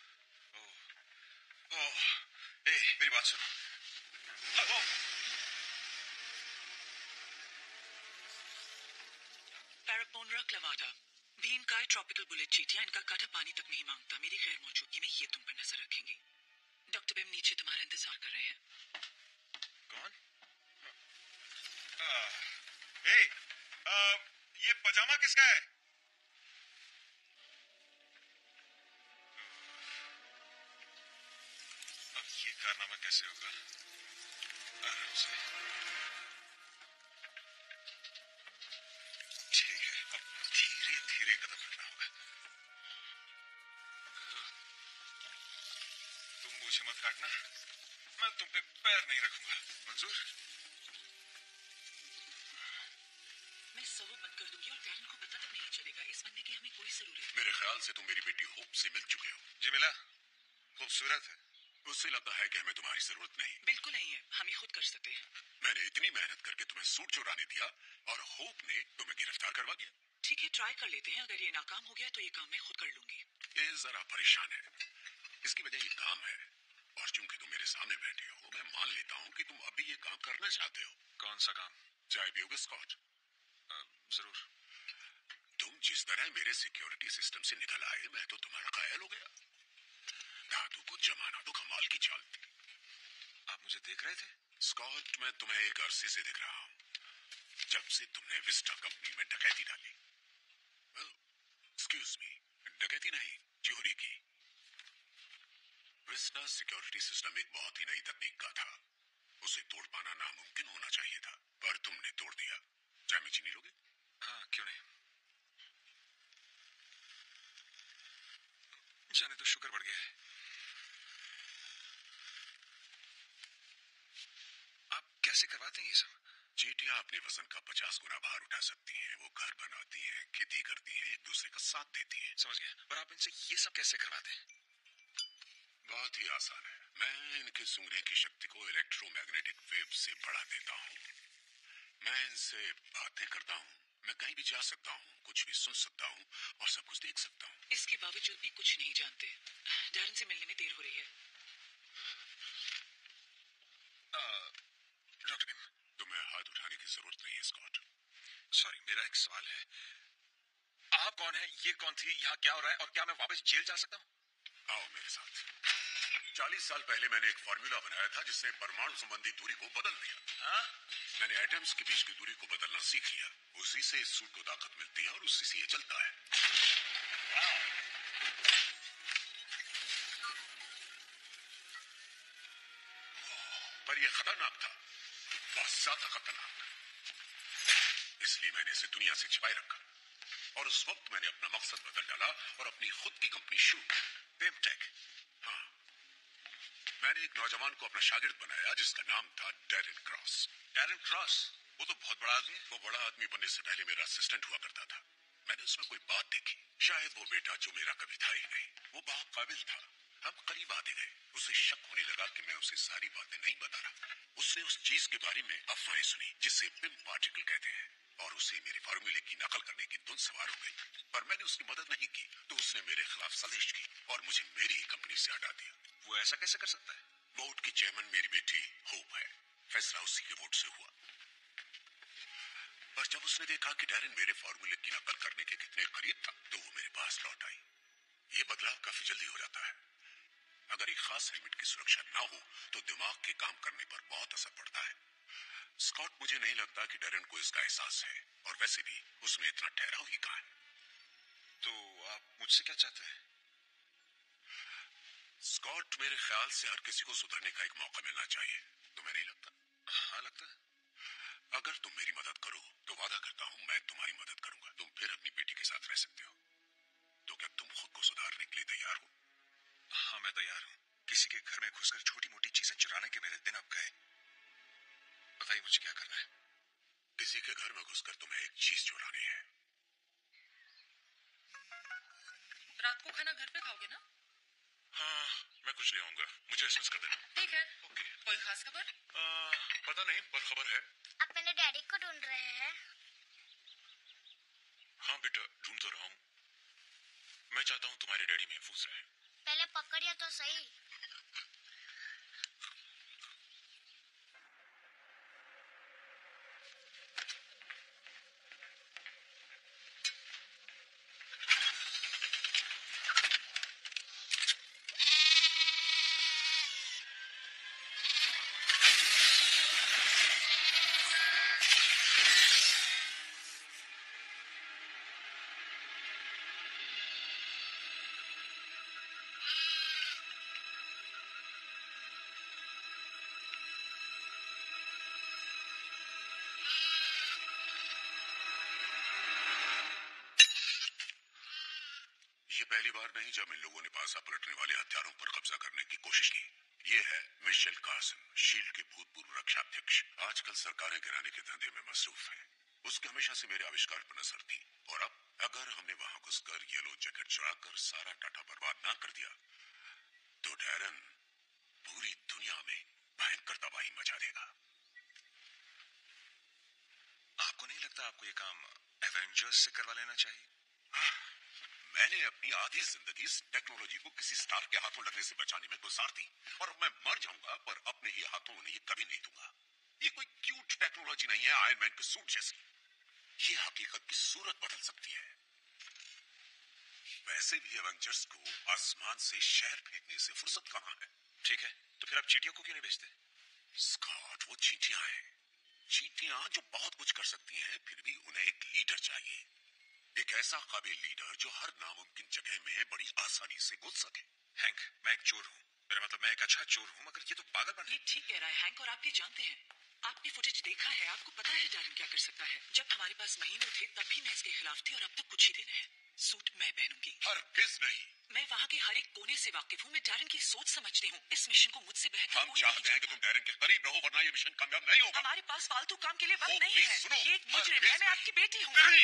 ओह, ओह, ए, मेरी बात सुनो। हेलो। पैरापोनरा क्लेमाटा, भीमकाय ट्रॉपिकल बुलेट चींटियां, इनका काटा पानी तक नहीं मांगता। मेरी गैर मौजूदगी में ये तुम पर नजर रखेंगी। डॉक्टर बिम नीचे तुम्हारा इंतजार कर रहे हैं। किसका है? अब ये कारनामा कैसे होगा? आराम से। ठीक है, अब धीरे धीरे कदम रखना होगा। तुम मुझे मत काटना, मैं तुम पे पैर नहीं रखूंगा। मंजूर? मैं सब बंद कर दूंगी और डैरन को पता तक नहीं चलेगा। इस बंदे की हमें कोई जरूरत नहीं। मेरे ख्याल से तुम मेरी बेटी होप से मिल चुके हो। जी मिला, खूबसूरत है। उससे लगता है कि हमें तुम्हारी जरूरत नहीं। बिल्कुल नहीं है, हम ही खुद कर सकते हैं। मैंने इतनी मेहनत करके तुम्हें सूट चुराने दिया और होप ने तुम्हें गिरफ्तार करवा दिया। ठीक है, ट्राई कर लेते हैं। अगर ये नाकाम हो गया तो ये काम मैं खुद कर लूंगी। ये जरा परेशान है, इसकी वजह ये काम है। और चूंकि तुम मेरे सामने बैठे हो, मैं मान लेता हूँ कि तुम अभी ये काम करना चाहते हो। कौन सा काम? चाय पियोगे स्कॉट? जरूर। तुम जिस तरह मेरे सिक्योरिटी सिस्टम से निकल आए, मैं तो तुम्हारा कायल हो गया। धातु को जमाना तो कमाल की चाल थी। आप मुझे देख रहे थे? स्कॉट, मैं तुम्हें एक अरसे से देख रहा हूँ, जब से तुमने विस्टा कंपनी में डकैती डाली। एक्सक्यूज मी, डकैती नहीं, चोरी की। विस्टा सिक्योरिटी सिस्टम एक बहुत ही नई तकनीक का था। उसे तोड़ पाना नामुमकिन होना चाहिए था, पर तुमने तोड़ दिया। चाय में चीनी लोगे? हाँ, क्यों नहीं। जाने तो शुगर बढ़ गया है। आप कैसे करवाते हैं ये सब? चींटियां अपने वजन का पचास गुना भार उठा सकती हैं। वो घर बनाती हैं, खेती करती हैं, एक दूसरे का साथ देती हैं। समझ गया, पर आप इनसे ये सब कैसे करवाते हैं? बहुत ही आसान है। मैं इनके सूंघने की शक्ति को इलेक्ट्रोमैग्नेटिक वेव से बढ़ा देता हूँ। मैं इनसे बातें करता हूँ। मैं कहीं भी जा सकता हूँ, कुछ भी सुन सकता हूँ और सब कुछ देख सकता हूँ। इसके बावजूद भी कुछ नहीं जानते। डैरन से मिलने में देर हो रही है। डॉक्टर बिम, तुम्हें हाथ उठाने की जरूरत नहीं है स्कॉट। सॉरी, मेरा एक सवाल है। आप कौन है, ये कौन थी, यहाँ क्या हो रहा है और क्या मैं वापस जेल जा सकता हूँ? आओ मेरे साथ। चालीस साल पहले मैंने एक फॉर्मूला बनाया था जिसने परमाणु संबंधी दूरी को बदल दिया। हाँ? मैंने एटम्स के बीच की दूरी को बदलना सीख लिया। उसी से इस सूट को ताकत मिलती है और उसी से ये चलता है। पर यह खतरनाक था, बहुत ज्यादा खतरनाक। इसलिए मैंने इसे दुनिया से छिपाए रखा और उस वक्त मैंने अपना मकसद बदल डाला और अपनी खुद की कंपनी शुरू की, बिमटेक। हाँ, मैंने एक नौजवान को अपना शागिर्द बनाया जिसका नाम था डैरेन क्रॉस। Darren cross? वो तो बहुत बड़ा आदमी है। वो बड़ा आदमी बनने से पहले मेरा असिस्टेंट हुआ करता था। मैंने उसमें कोई बात देखी, शायद वो बेटा जो मेरा कभी था ही नहीं। वो बहुत काबिल था। हम करीब आते गए। उसे शक होने लगा कि मैं उसे सारी बातें नहीं बता रहा। उसने उस चीज के बारे में अफवाहें सुनी जिसे पिम पार्टिकल कहते हैं और उसे मेरे फार्मूले की नकल करने की धुन सवार हो गई। पर मैंने उसकी मदद नहीं की तो उसने मेरे खिलाफ साजिश की और मुझे मेरी ही कंपनी से हटा दिया। वो ऐसा कैसे कर सकता है? बोर्ड की चेयरमैन मेरी बेटी होप है। फैसला उसी के वोट से हुआ। पर जब उसने देखा कि डैरेन मेरे फार्मूले की नकल करने के कितने करीब था तो वो मेरे पास लौट आई। ये बदलाव काफी जल्दी हो जाता है। अगर एक खास हेलमेट की सुरक्षा ना हो तो दिमाग के काम करने पर बहुत असर पड़ता है। स्कॉट, मुझे नहीं लगता कि डैरेन को इसका एहसास है और वैसे भी उसमें इतना ठहराव ही कहाँ है। तो आप मुझसे क्या चाहते हैं? स्कॉट, मेरे ख्याल से हर किसी को सुधरने का एक मौका मिलना चाहिए। तुम्हें नहीं लगता? हाँ, लगता है। अगर तुम मेरी मदद करो तो वादा करता हूँ मैं तुम्हारी मदद करूंगा। तुम फिर अपनी बेटी के साथ रह सकते हो। तो क्या तुम खुद को सुधारने के लिए तैयार हो? हाँ, मैं तैयार हूँ। किसी के घर में घुसकर छोटी मोटी चीजें चुराने के मेरे दिन अब गए। बताइए मुझे क्या करना है? किसी के घर में घुसकर तुम्हें एक चीज चुरानी है। रात को खाना घर पे खाओगे ना? हाँ, मैं कुछ ले आऊंगा। मुझे एसएमएस कर देना। ठीक है। ओके। कोई खास खबर? आ, पता नहीं, पर खबर है। आप मेरे डैडी को ढूंढ रहे हैं? हाँ बेटा, ढूंढ तो रहा हूँ। मैं चाहता हूँ तुम्हारे डैडी महफूज रहे। पहले पकड़िए तो सही। पहली बार नहीं जब इन लोगों ने पासा पलटने वाले हथियारों पर कब्जा करने की कोशिश की। ये है मिशेल कासिम, शील्ड के भूतपूर्व रक्षाध्यक्ष। आजकल सरकारें गिराने के धंधे में मसरूफ है। उसके हमेशा से मेरे आविष्कार पर नजर थी, और अब अगर हमने वहां घुसकर येलो जैकेट चुराकर सारा डाटा बर्बाद ना कर दिया तो डैरन पूरी दुनिया में भयंकर तबाही मचा देगा। आपको नहीं लगता आपको ये काम एवेंजर्स से करवा लेना चाहिए? मैंने अपनी आधी जिंदगी इस टेक्नोलॉजी को किसी स्टार के हाथों लगने से बचाने में गुजार दी, और अब मैं मर जाऊंगा पर अपने ही हाथों उन्हें ये कभी नहीं दूंगा। ये कोई क्यूट टेक्नोलॉजी नहीं है आयरन मैन के सूट जैसी। ये हकीकत की सूरत बदल सकती है। वैसे भी एवेंजर्स को आसमान से शहर फेंकने से फुर्सत कहां है। ठीक है, तो फिर आप चींटियों को क्यों नहीं भेजते? स्कॉट, वो चींटियां हैं। चींटियां जो बहुत कुछ कर सकती हैं, फिर भी उन्हें एक लीडर चाहिए। एक ऐसा काबिल लीडर जो हर नामुमकिन जगह में बड़ी आसानी से घुस सके। हैंक, मैं एक चोर हूँ। मेरा मतलब मैं एक अच्छा चोर हूँ, मगर ये तो पागलपन है। ये ठीक कह रहा है हैंक, और आप ये जानते हैं। आपने फुटेज देखा है, आपको पता है डैरन क्या कर सकता है। जब हमारे पास महीनों थे तब भी मैं इसके खिलाफ थी, और अब तो कुछ ही दिन है। सूट मैं पहनूंगी। हरगिज़ नहीं। मैं वहाँ के हर एक कोने से वाकिफ हूँ। मैं डैरन की सोच समझती हूँ। इस मिशन को मुझसे बेहतर हम कोई चाहते नहीं हैं कि तुम डैरन के करीब रहो, वरना ये मिशन कामयाब नहीं होगा। हमारे पास फालतू काम के लिए ओ, वक्त नहीं प्लीज है। सुनो, ये एक मुजरिम है, हरगिज़ मैं नहीं। आपकी बेटी हूँ। नहीं।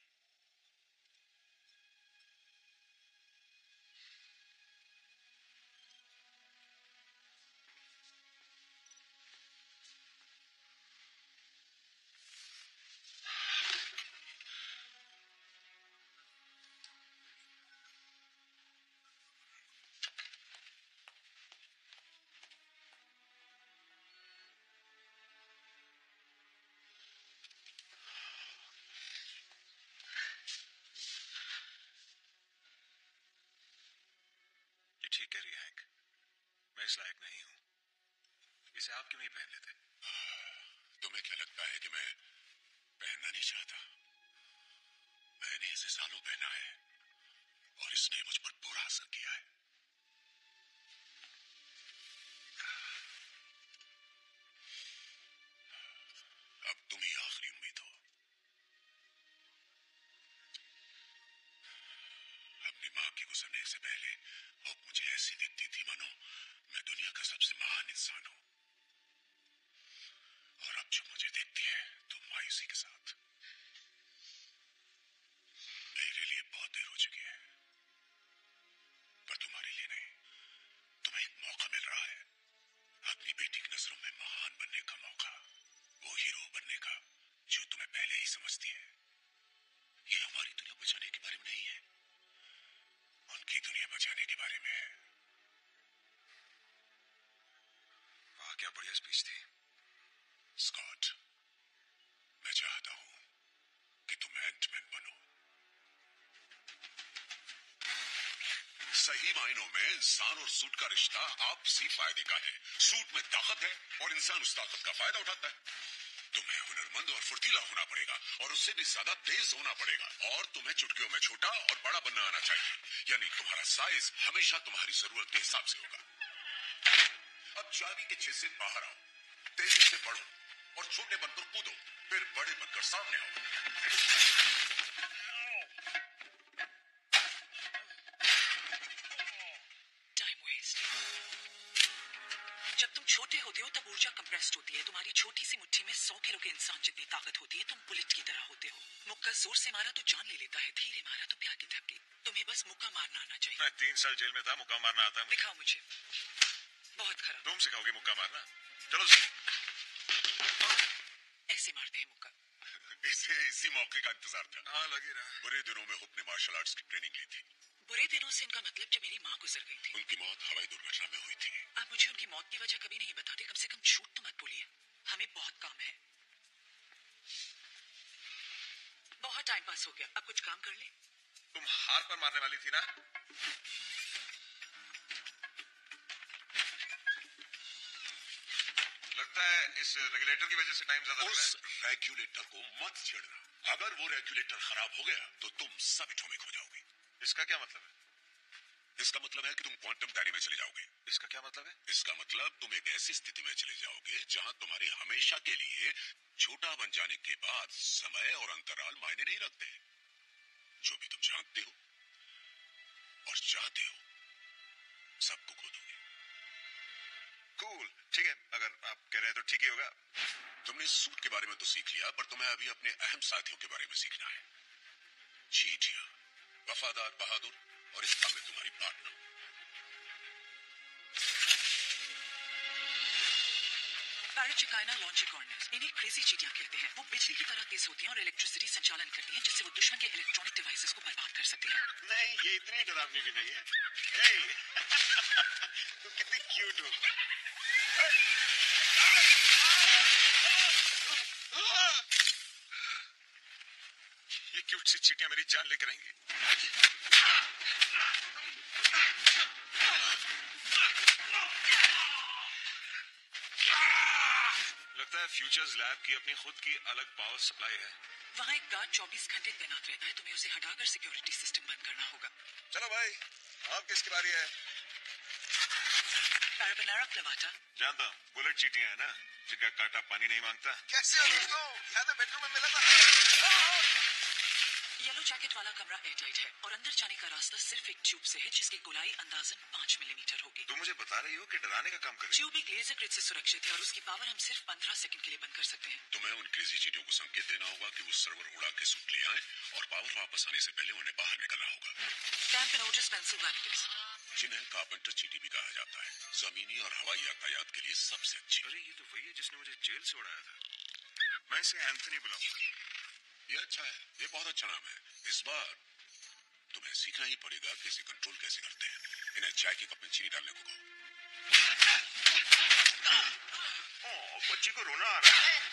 ये ठीक कह रही है हैंक, मैं इस लायक नहीं हूँ। इसे आप क्यों नहीं पहन लेते? तुम्हें क्या लगता है कि मैं पहनना नहीं चाहता? मैंने इसे सालों पहना है, और इसने मुझ पर बुरा असर किया है। अब तुम ही आखिरी उम्मीद हो। अपनी माँ के गुजरने से पहले अब मुझे ऐसी दिखती थी मानो मैं दुनिया का सबसे महान इंसान हूं, और अब जब मुझे देखती है तो मायूसी के साथ। मेरे लिए बहुत देर हो चुकी है, पर तुम्हारे लिए नहीं। तुम्हें एक मौका मिल रहा है, अपनी बेटी की नजरों में महान बनने का मौका, वो हीरो बनने का जो तुम्हें पहले ही समझती है। ये हमारी दुनिया बचाने के बारे में नहीं है, उनकी दुनिया बचाने के बारे में है। वाह, क्या बढ़िया स्पीच थी। स्कॉट, मैं चाहता हूं कि तुम एंटमैन बनो। सही मायनों में इंसान और सूट का रिश्ता आपसी फायदे का है। सूट में ताकत है और इंसान उस ताकत का फायदा उठाता है। तुम्हें हुनरमंद और फुर्तीला होना पड़ेगा, और उससे भी ज्यादा तेज होना पड़ेगा, और तुम्हें चुटकियों में छोटा और बड़ा बनना आना चाहिए। यानी तुम्हारा साइज हमेशा तुम्हारी जरूरत के हिसाब से होगा। अब चाबी के छेद से बाहर आओ, तेजी से बढ़ो, और छोटे बनकर कूदो, फिर बड़े बनकर सामने आओ। Time waste. जब तुम छोटे होते हो तब ऊर्जा कंप्रेस्ड होती है। तुम्हारी छोटी सी मुट्ठी में सौ किलो के इंसान जितनी ताकत होती है। तुम बुलेट की तरह होते हो। मुक्का जोर से मारा तो जान ले लेता है, धीरे मारा तो प्यार की थपकी। तुम्हें बस मुक्का मारना आना चाहिए। मैं तीन साल जेल में था, मुक्का मारना आता है मुझे। दिखाओ मुझे। बहुत खराब। तुम सिखाओगे मुक्का मारना? चलो। ऐसे मारते हैं मुक्का। इसे इसी मौके का इंतजार था। हाँ, लगे रहा। बुरे दिनों में हुप ने मार्शल आर्ट्स की ट्रेनिंग ली थी। बुरे दिनों से इनका मतलब जब मेरी माँ गुजर गई थी। उनकी मौत हवाई दुर्घटना में हुई थी। आप मुझे उनकी मौत की वजह कभी नहीं बताते। कम से कम झूठ तो मत बोलिए। हमें बहुत काम है। बहुत टाइम पास हो गया, अब कुछ काम कर ले। तुम हार पर मारने वाली थी ना? लगता है इस रेगुलेटर की वजह से टाइम ज्यादा लग रहा है। उस रेगुलेटर को मत छेड़ना। अगर वो रेगुलेटर खराब हो गया तो तुम सब एटॉमिक हो जाओगे। इसका क्या मतलब है? इसका मतलब है कि तुम क्वांटम दायरे में चले जाओगे। इसका क्या मतलब है? इसका मतलब तुम एक ऐसी स्थिति में चले जाओगे जहां तुम्हारे हमेशा के लिए छोटा बन जाने के बाद समय और अंतराल मायने नहीं रखते। जो भी तुम जानते हो और चाहते हो सबको खो दोगे। कूल, ठीक है, अगर आप कह रहे हैं तो ठीक ही होगा। तुमने सूट के बारे में तो सीख लिया, पर तुम्हें अभी अपने अहम साथियों के बारे में सीखना है। चीटियां, वफादार, बहादुर और इस काम में तुम्हारी पार्टनर। पैराचिकाइना लॉन्जिकॉर्निस, इन्हें क्रेजी चीटियां कहते हैं। वो बिजली की तरह तेज होती हैं और इलेक्ट्रिसिटी संचालन करती हैं, जिससे वो दुश्मन के इलेक्ट्रॉनिक डिवाइसेस को बर्बाद कर सकती हैं। नहीं, ये इतनी डरावनी भी नहीं है। hey! तुम कितनी क्यूट हो। ये क्यूट सी चीटियां मेरी जान लेकर आएंगी। लगता है फ्यूचर्स लैब की अपनी खुद की अलग पावर सप्लाई है। वहाँ एक गार्ड चौबीस घंटे तैनात रहता है, तुम्हें उसे हटाकर सिक्योरिटी सिस्टम बंद करना होगा। चलो भाई, अब किसकी बारी है? Paraponera clavata. जानता हूँ, बुलेट चीटियां है ना, जिनका कांटा पानी नहीं मांगता। कैसे हो दोस्तों? यहाँ तो बेडरूम में मिला था। येलो जैकेट वाला कमरा एयरटाइट है और अंदर जाने का रास्ता सिर्फ एक ट्यूब से है, जिसकी गोलाई अंदाजन पाँच मिलीमीटर होगी। तुम मुझे बता रही हो कि डराने का काम करे। ट्यूब एक लेजर ग्रिड से सुरक्षित है और उसकी पावर हम सिर्फ पंद्रह सेकंड के लिए बंद कर सकते हैं। तुम्हें उन क्रेजी चीटियों को संकेत देना होगा कि वो सर्वर उड़ा के सूट ले आए और पावर वापस आने से पहले उन्हें बाहर निकलना होगा। कैंप इन ओटिस, पेंसिल्वेनिया, जिन्हें कार्पेंटर चीटी भी कहा जाता है, जमीनी और हवाई यातायात के लिए सबसे अच्छी। अरे ये तो वही है जिसने मुझे जेल से उड़ाया था। मैं इसे एंथनी बुलाऊंगा। ये अच्छा है, ये बहुत अच्छा नाम है। इस बार तुम्हें सीखना ही पड़ेगा कि इसे कंट्रोल कैसे करते हैं। इन्हें चाय के कप में चीनी डालने को कहो। ओ, बच्ची को रोना आ रहा है।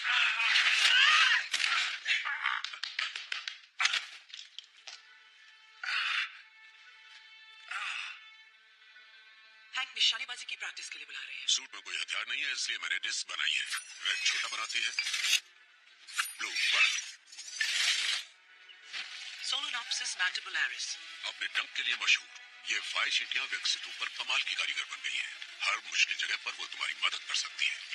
हैंक निशानेबाजी की प्रैक्टिस के लिए बुला रहे हैं। सूट में कोई हथियार नहीं है, इसलिए मैंने डिस्क बनाई है। रेड छोटा बनाती है, ब्लू बड़ा। सोलोनॉप्सिस मैंडिबुलरिस, अपने डंक के लिए मशहूर, ये फाइव चीटियां विकसित होकर कमाल की कारीगर बन गई हैं। हर मुश्किल जगह पर वो तुम्हारी मदद कर सकती है।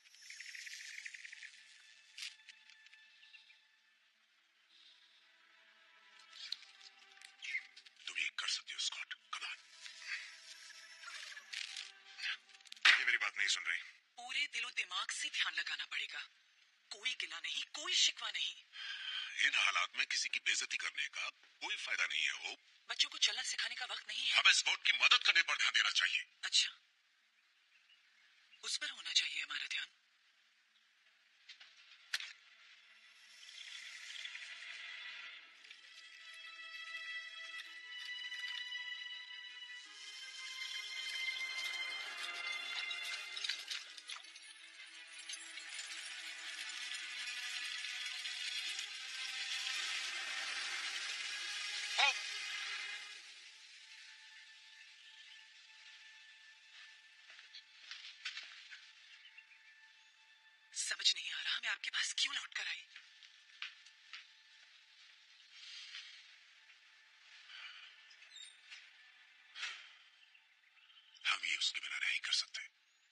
तुम ये कर सकते हो स्कॉट, कम ऑन। ये मेरी बात नहीं सुन रही। पूरे दिलो दिमाग से ध्यान लगाना पड़ेगा। कोई गिला नहीं, कोई शिकवा नहीं। इन हालात में किसी की बेइज्जती करने का कोई फायदा नहीं है। होप, बच्चों को चलना सिखाने का वक्त नहीं है। हमें स्कॉट की मदद करने पर ध्यान देना चाहिए। अच्छा, उस पर होना चाहिए हमारा ध्यान। समझ नहीं आ रहा मैं आपके पास क्यों लौट कर आई। हम ये उसके बिना नहीं कर सकते।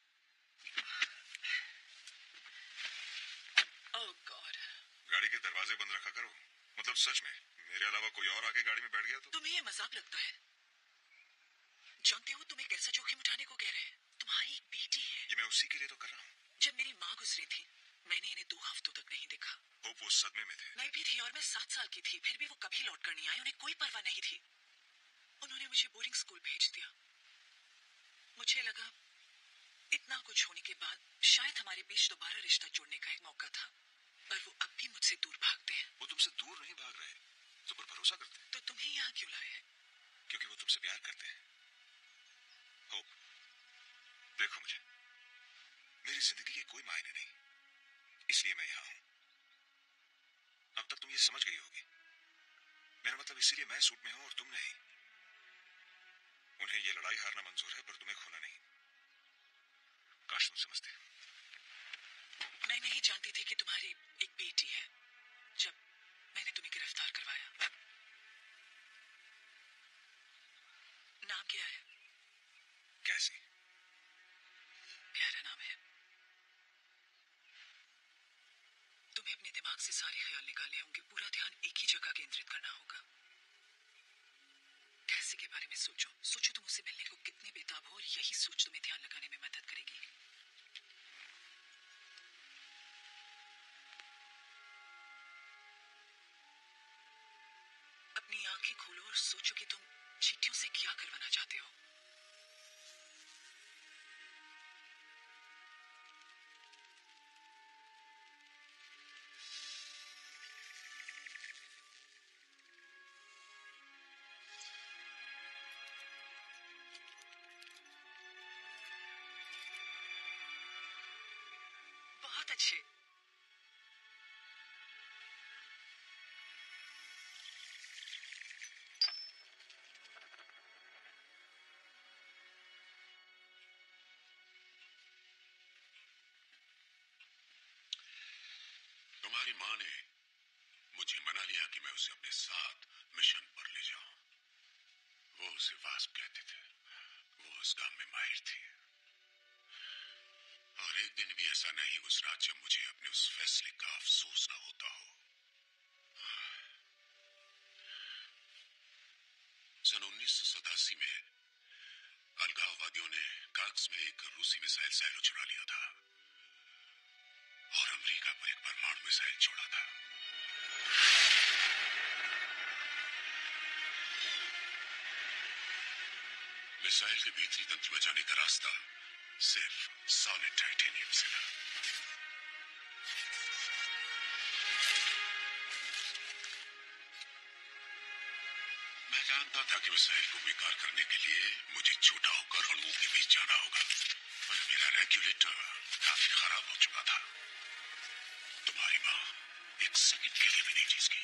Oh god. गाड़ी के दरवाजे बंद रखा करो। मतलब सच में, मेरे अलावा कोई और आके गाड़ी में बैठ गया तो? तुम्हें ये मजाक लगता है? जानते हो तुम एक ऐसा जोखिम उठाने को कह रहे हैं? तुम्हारी एक बेटी है। ये मैं उसी के लिए तो कर रहा हूँ। जब मेरी माँ गुजरी थी, मैंने इन्हें दो हफ्तों तक नहीं देखा। वो वो सदमे में थे। मैं भी थी और मैं सात साल की थी, फिर भी वो कभी लौट कर नहीं आए। उन्हें कोई परवाह नहीं थी। उन्होंने मुझे बोर्डिंग स्कूल भेज दिया। मुझे लगा इतना कुछ होने के बाद शायद हमारे बीच दोबारा रिश्ता जोड़ने का एक मौका था, पर वो अब भी मुझसे दूर भागते हैं। वो तुमसे दूर नहीं भाग रहे, तुम पर भरोसा करते हैं। तो तुम्हें यहाँ क्यों लाए हैं? क्योंकि वो तुमसे प्यार करते हैं। होप, देखो मुझे, मेरी जिंदगी के कोई मायने नहीं, इसलिए मैं यहाँ हूं। अब तक तुम ये समझ गई होगी। मेरा मतलब इसीलिए मैं सूट में हूं और तुम नहीं। उन्हें ये लड़ाई हारना मंजूर है, पर तुम्हें खोना नहीं। काश तुम समझते। मैं नहीं जानती थी कि तुम्हारी एक बेटी है जब मैंने तुम्हें गिरफ्तार करवाया। नाम क्या है? कैसी? प्यारा नाम है। तुम्हें अपने दिमाग से सारे ख्याल निकालने होंगे, पूरा ध्यान एक ही जगह केंद्रित करना होगा। कैसी? के बारे में सोचो। सोचो तुम उससे मिलने को कितने बेताब हो और यही सोच तुम्हें ध्यान लगाने में मदद करेगी। अपनी आंखें खोलो और सोचो कि तुम चींटियों से क्या करवाना चाहते हो। बहुत अच्छे। तुम्हारी माँ ने मुझे मना लिया कि मैं उसे अपने साथ मिशन पर ले जाऊं। वो उसे वास्प कहते थे। वो उस काम में माहिर थी। और एक दिन भी ऐसा नहीं गुजरा जब मुझे अपने उस फैसले का अफसोस न होता हो। सन उन्नीस सौ सतासी में अलगाववादियों ने काक्स में एक रूसी मिसाइल साइलो चुरा लिया था और अमेरिका पर एक परमाणु मिसाइल छोड़ा था। मिसाइल के भीतरी तंत्र में जाने का रास्ता सिर्फ सॉलिड टाइटेनियम से था। मैं जानता था कि मिसाइल को बेकार करने के लिए मुझे छोटा होकर अणुओं के बीच जाना होगा, पर मेरा रेगुलेटर काफी खराब हो चुका था। तुम्हारी माँ एक सेकंड के लिए भी नहीं चीज़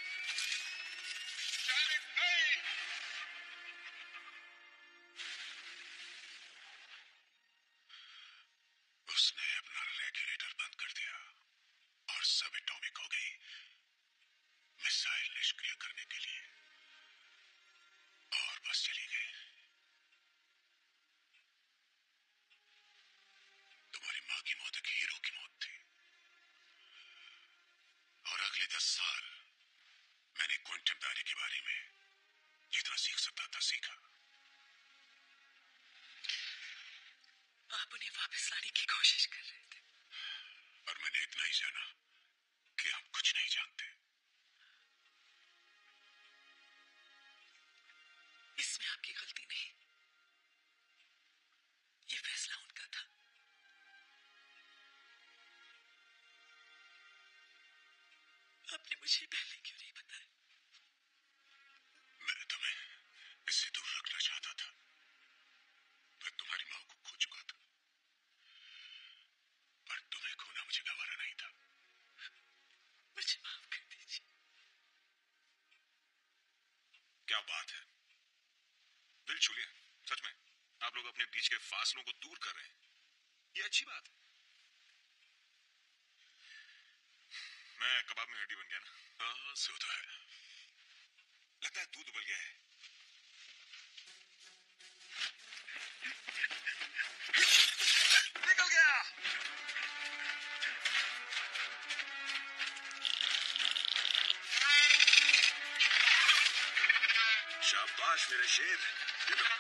उसने अपना रेगुलेटर बंद कर दिया और सब एटॉमिक हो गई मिसाइल निष्क्रिय करने के लिए, और बस चली गई। तुम्हारी माँ की मौत एक हीरो की मौत थी। और अगले दस साल मैंने क्वांटम दायरे के बारे में जितना सीख सकता था सीखा। आप उन्हें वापस लाने की कोशिश कर रहे थे, और मैंने इतना ही जाना कि हम कुछ नहीं जानते। इसमें आपकी गलती नहीं, ये फैसला उनका था। आपने मुझे पहले क्यों नहीं बताया? मैं तुम्हें इससे दूर रखना चाहता था। मैं तुम्हारी माँ को खो चुका था, पर तुम्हें खोना मुझे गवारा नहीं था। मुझे माफ कर दीजिए। क्या बात है, दिल छू लिया। सच में आप लोग अपने बीच के फासलों को दूर कर रहे हैं, ये अच्छी बात है। मैं कबाब में हड्डी बन गया ना? हाँ, सो तो है। लगता है दूध उबल गया है। निकल गया। शाबाश मेरे शेर। ये लो।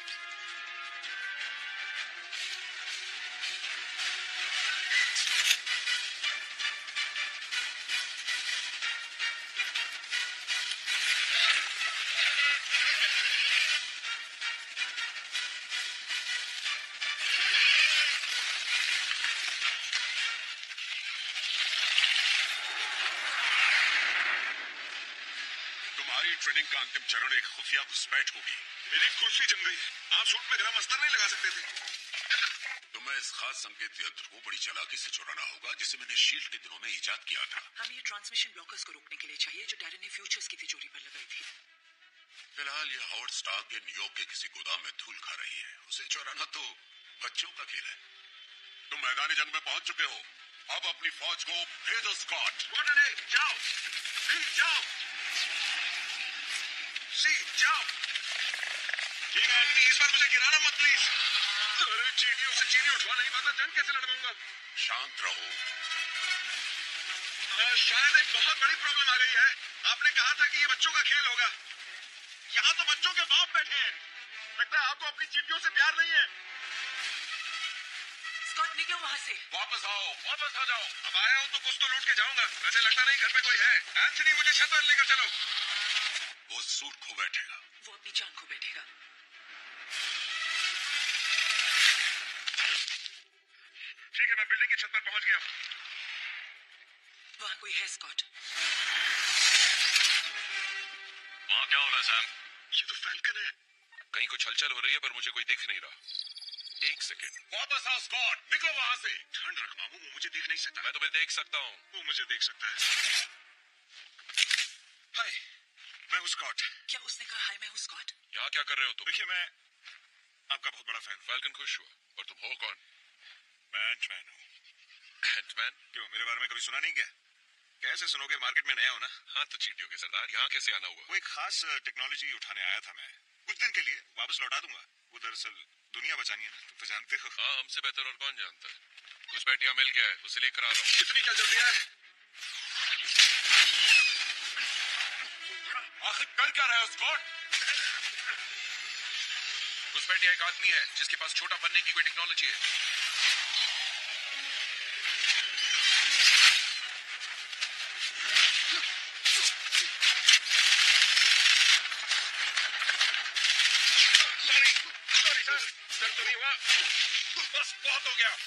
ट्रेनिंग का अंतिम चरण एक खुफिया घुसपैठ होगी। मेरी कुर्सी जम गई है। आप सूट में गरम अस्तर नहीं लगा सकते थे। तुम्हें इस खास संकेत यंत्र को बड़ी चालाकी से चुराना होगा, जिसे मैंने शील्ड के दिनों में इजाद किया था। हमें ये ट्रांसमिशन ब्लॉकर्स को रोकने के लिए चाहिए जो डैरन ने फ्यूचर्स की तिजोरी पर लगाई थी। फिलहाल ये हावर्ड स्टार्क के न्यूयॉर्क के किसी गोदाम में धूल खा रही है। उसे चुराना तो बच्चों का खेल है। तुम मैदानी जंग में पहुंच चुके हो, अब अपनी फौज को भेजो स्कॉट। जाओ जाओ सी जाओ। ठीक है एंटनी, इस बार मुझे गिराना मत प्लीज। अरे चींटियों से चीनी उठवा नहीं पाता, जंग कैसे लड़वाऊंगा? शांत रहो। आ, शायद एक बहुत बड़ी प्रॉब्लम आ गई है। आपने कहा था कि ये बच्चों का खेल होगा। यहाँ तो बच्चों के बाप बैठे हैं। लगता है आपको अपनी चींटियों से प्यार नहीं है। स्कॉट निकलो वहाँ से। वापस आओ, वापस आ जाओ। अब आया हूँ तो कुछ तो लूट के जाऊंगा। वैसे लगता नहीं घर पे कोई है। एंथनी, मुझे छत पर लेकर चलो। वो सूट खो बैठेगा। वो अपनी जान खो बैठेगा। ठीक है, मैं बिल्डिंग की छत पर पहुंच गया हूँ। वहाँ कोई है स्कॉट? वहाँ क्या हो रहा है सैम? ये तो फैल्कन है। कहीं कुछ हलचल हो रही है पर मुझे कोई दिख नहीं रहा। एक सेकेंड। वापस आओ स्कॉट, निकलो वहाँ से। ठंड रख मामू, वो मुझे देख नहीं सकता। मैं तुम्हें देख सकता हूँ। वो मुझे देख सकता है। हाय, मैं हूँ स्कॉट। क्या उसने कहा हाय मैं हूँ स्कॉट? यहाँ क्या कर रहे हो तुम? देखिए, मैं आपका बहुत बड़ा फैन। फैल्कन खुश हुआ। और तुम हो कौन? मैं एंटमैन हूँ। एंटमैन? क्यों, मेरे बारे में कभी सुना नहीं क्या? कैसे सुनोगे, मार्केट में नया हो ना। हाँ तो चींटियों के सरदार, यहाँ कैसे आना हुआ? वो एक खास टेक्नोलॉजी उठाने आया था मैं। कुछ दिन के लिए वापस लौटा दूंगा। वो दरअसल दुनिया बचानी है ना, तुम तो जानते हो। हाँ, हमसे बेहतर और कौन जानता है। उस बैटिया मिल गया है, उसे लेकर आ रहा हूँ। कितनी क्या जल्दी है? आखिर कर क्या रहे हो स्कॉट? उस बैटिया एक आदमी है जिसके पास छोटा बनने की कोई टेक्नोलॉजी है। सर तो नहीं हुआ, बस बहुत हो गया।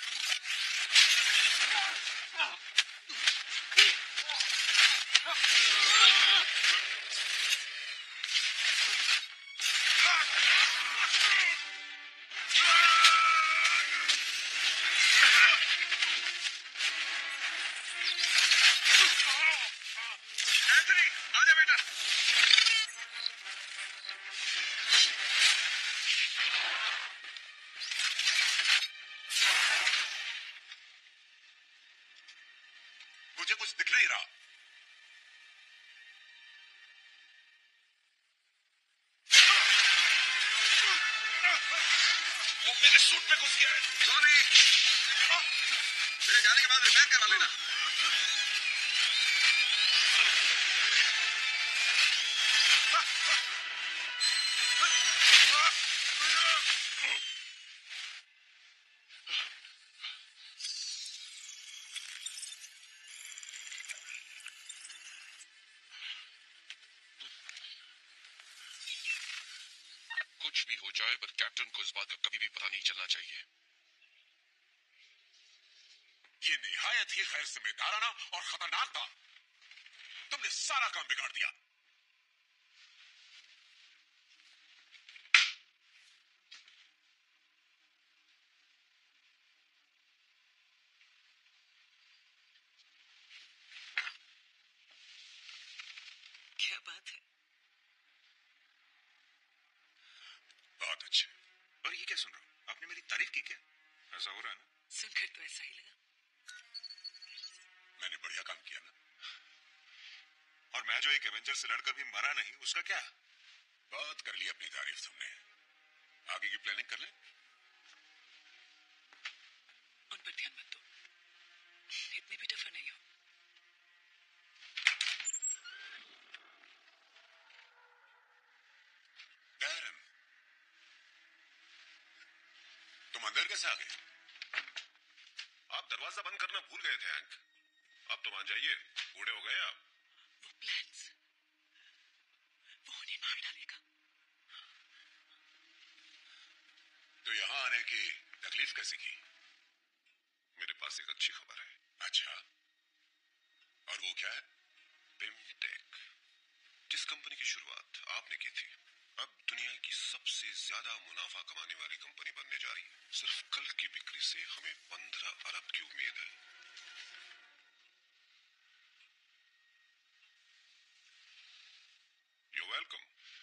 एंथनी, आजा बेटा। मुझे कुछ दिख नहीं रहा। वो मेरे सूट में घुस गया है। सॉरी। मेरे जाने के बाद रिपेयर करवा लेना। कुछ भी हो जाए पर कैप्टन को इस बात का कभी भी पता नहीं चलना चाहिए। ये निहायत ही गैर जिम्मेदाराना और खतरनाक था। तुमने सारा काम बिगाड़ दिया। क्या बात है? बहुत अच्छे। और ये क्या सुन रहा हूँ? आपने मेरी तारीफ की क्या? ऐसा हो रहा है ना? सुनकर तो ऐसा ही लगा। मैंने बढ़िया काम किया ना। और मैं जो एक एवेंजर से लड़कर भी मरा नहीं, उसका क्या? बहुत कर ली अपनी तारीफ तुमने। आगे की प्लानिंग कर ले। उन पर ध्यान मत दो, इतने भी टफर नहीं हो। डैरन, तुम अंदर कैसे आ गए? आप दरवाजा बंद करना भूल गए थे हैंक। अब तो मान जाइए, बूढ़े हो गए आप। वो प्लान्स, वो उन्हें मार डालेगा। तो यहाँ आने की तकलीफ कैसे की? मेरे पास एक अच्छी खबर है। अच्छा, और वो क्या है? बिमटेक, जिस कंपनी की शुरुआत आपने की थी, अब दुनिया की सबसे ज्यादा मुनाफा कमाने वाली कंपनी बनने जा रही है। सिर्फ कल की बिक्री से हमें पंद्रह अरब की उम्मीद है। You welcome.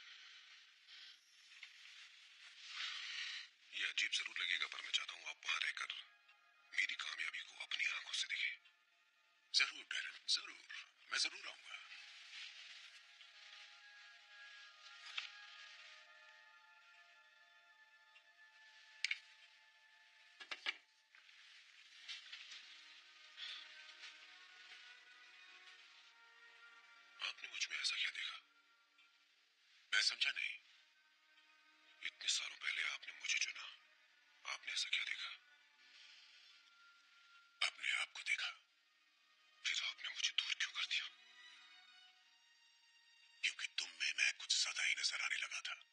ये अजीब जरूर लगेगा पर मैं चाहता हूं आप वहां रहकर मेरी कामयाबी को अपनी आंखों से देखें। जरूर डैरन, जरूर, मैं जरूर आऊंगा। आपने मुझ में ऐसा क्या देखा? मैं समझा नहीं। इतने सालों पहले आपने मुझे चुना, आपने ऐसा क्या देखा? अपने आप को देखा, फिर आपने मुझे दूर क्यों कर दिया? क्योंकि तुम में मैं कुछ ज्यादा ही नजर आने लगा था।